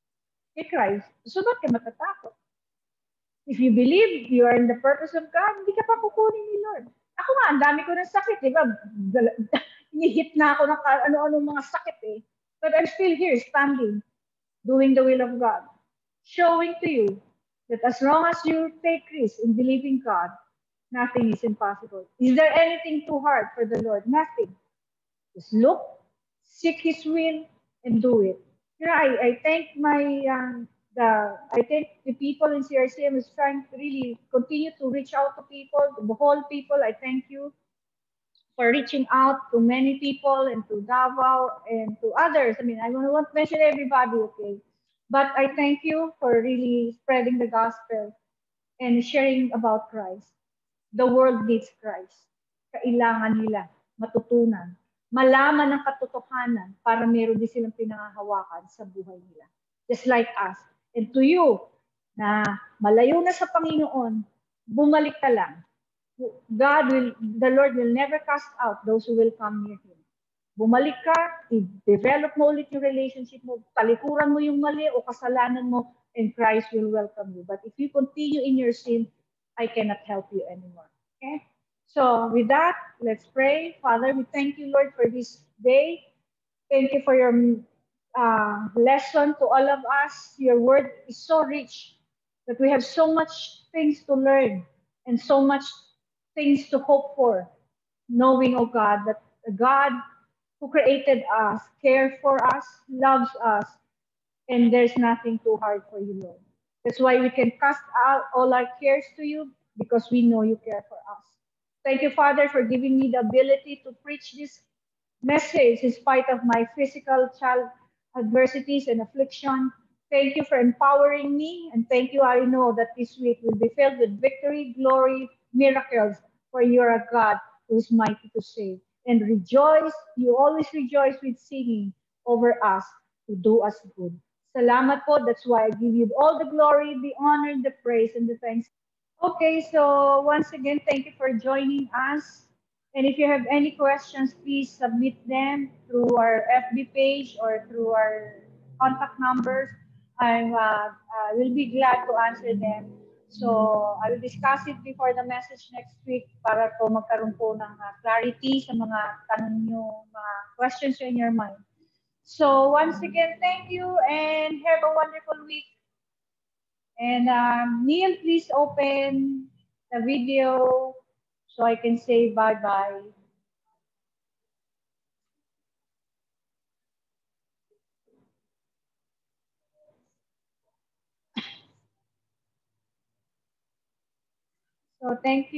kay Christ, so ba't ka matatakot? If you believe you are in the purpose of God, hindi ka pa kukunin ni Lord. Ako nga, ang dami ko ng sakit, di ba? Inihit na ako ng ano-ano mga sakit eh. But I'm still here, standing, doing the will of God. Showing to you that as long as you take risk in believing God, nothing is impossible. Is there anything too hard for the Lord? Nothing. Just look, seek His will, and do it. You know, I, I thank my um, the I think the people in C R C M is trying to really continue to reach out to people, to the whole people. I thank you for reaching out to many people and to Davao and to others. I mean, I don't want to mention everybody, okay? But I thank you for really spreading the gospel and sharing about Christ. The world needs Christ. Kailangan nila matutunan, malaman ang katotohanan para meron din silang pinangahawakan sa buhay nila. Just like us. And to you, na malayo na sa Panginoon, bumalik ka lang. God will, the Lord will never cast out those who will come near Him. Bumalik ka, i-develop mo ulit yung relationship mo, talikuran mo yung mali o kasalanan mo, and Christ will welcome you. But if you continue in your sin, I cannot help you anymore. Okay? So with that, let's pray. Father, we thank you, Lord, for this day. Thank you for your uh, lesson to all of us. Your word is so rich that we have so much things to learn and so much things to hope for, knowing, oh God, that God who created us, cares for us, loves us, and there's nothing too hard for you, Lord. That's why we can cast out all our cares to you because we know you care for us. Thank you, Father, for giving me the ability to preach this message in spite of my physical child adversities and affliction. Thank you for empowering me, and thank you. I know that this week will be filled with victory, glory, miracles, for you are a God who is mighty to save. And rejoice, you always rejoice with singing over us to do us good. Salamat po. That's why I give you all the glory, the honor, the praise, and the thanks. Okay, so once again, thank you for joining us. And if you have any questions, please submit them through our F B page or through our contact numbers. I'm, uh, I will be glad to answer them. So I will discuss it before the message next week para po magkaroon po ng uh, clarity sa mga tanong nyo, mga questions in your mind. So once again, thank you and have a wonderful week. And um, Neil, please open the video so I can say bye-bye. So thank you.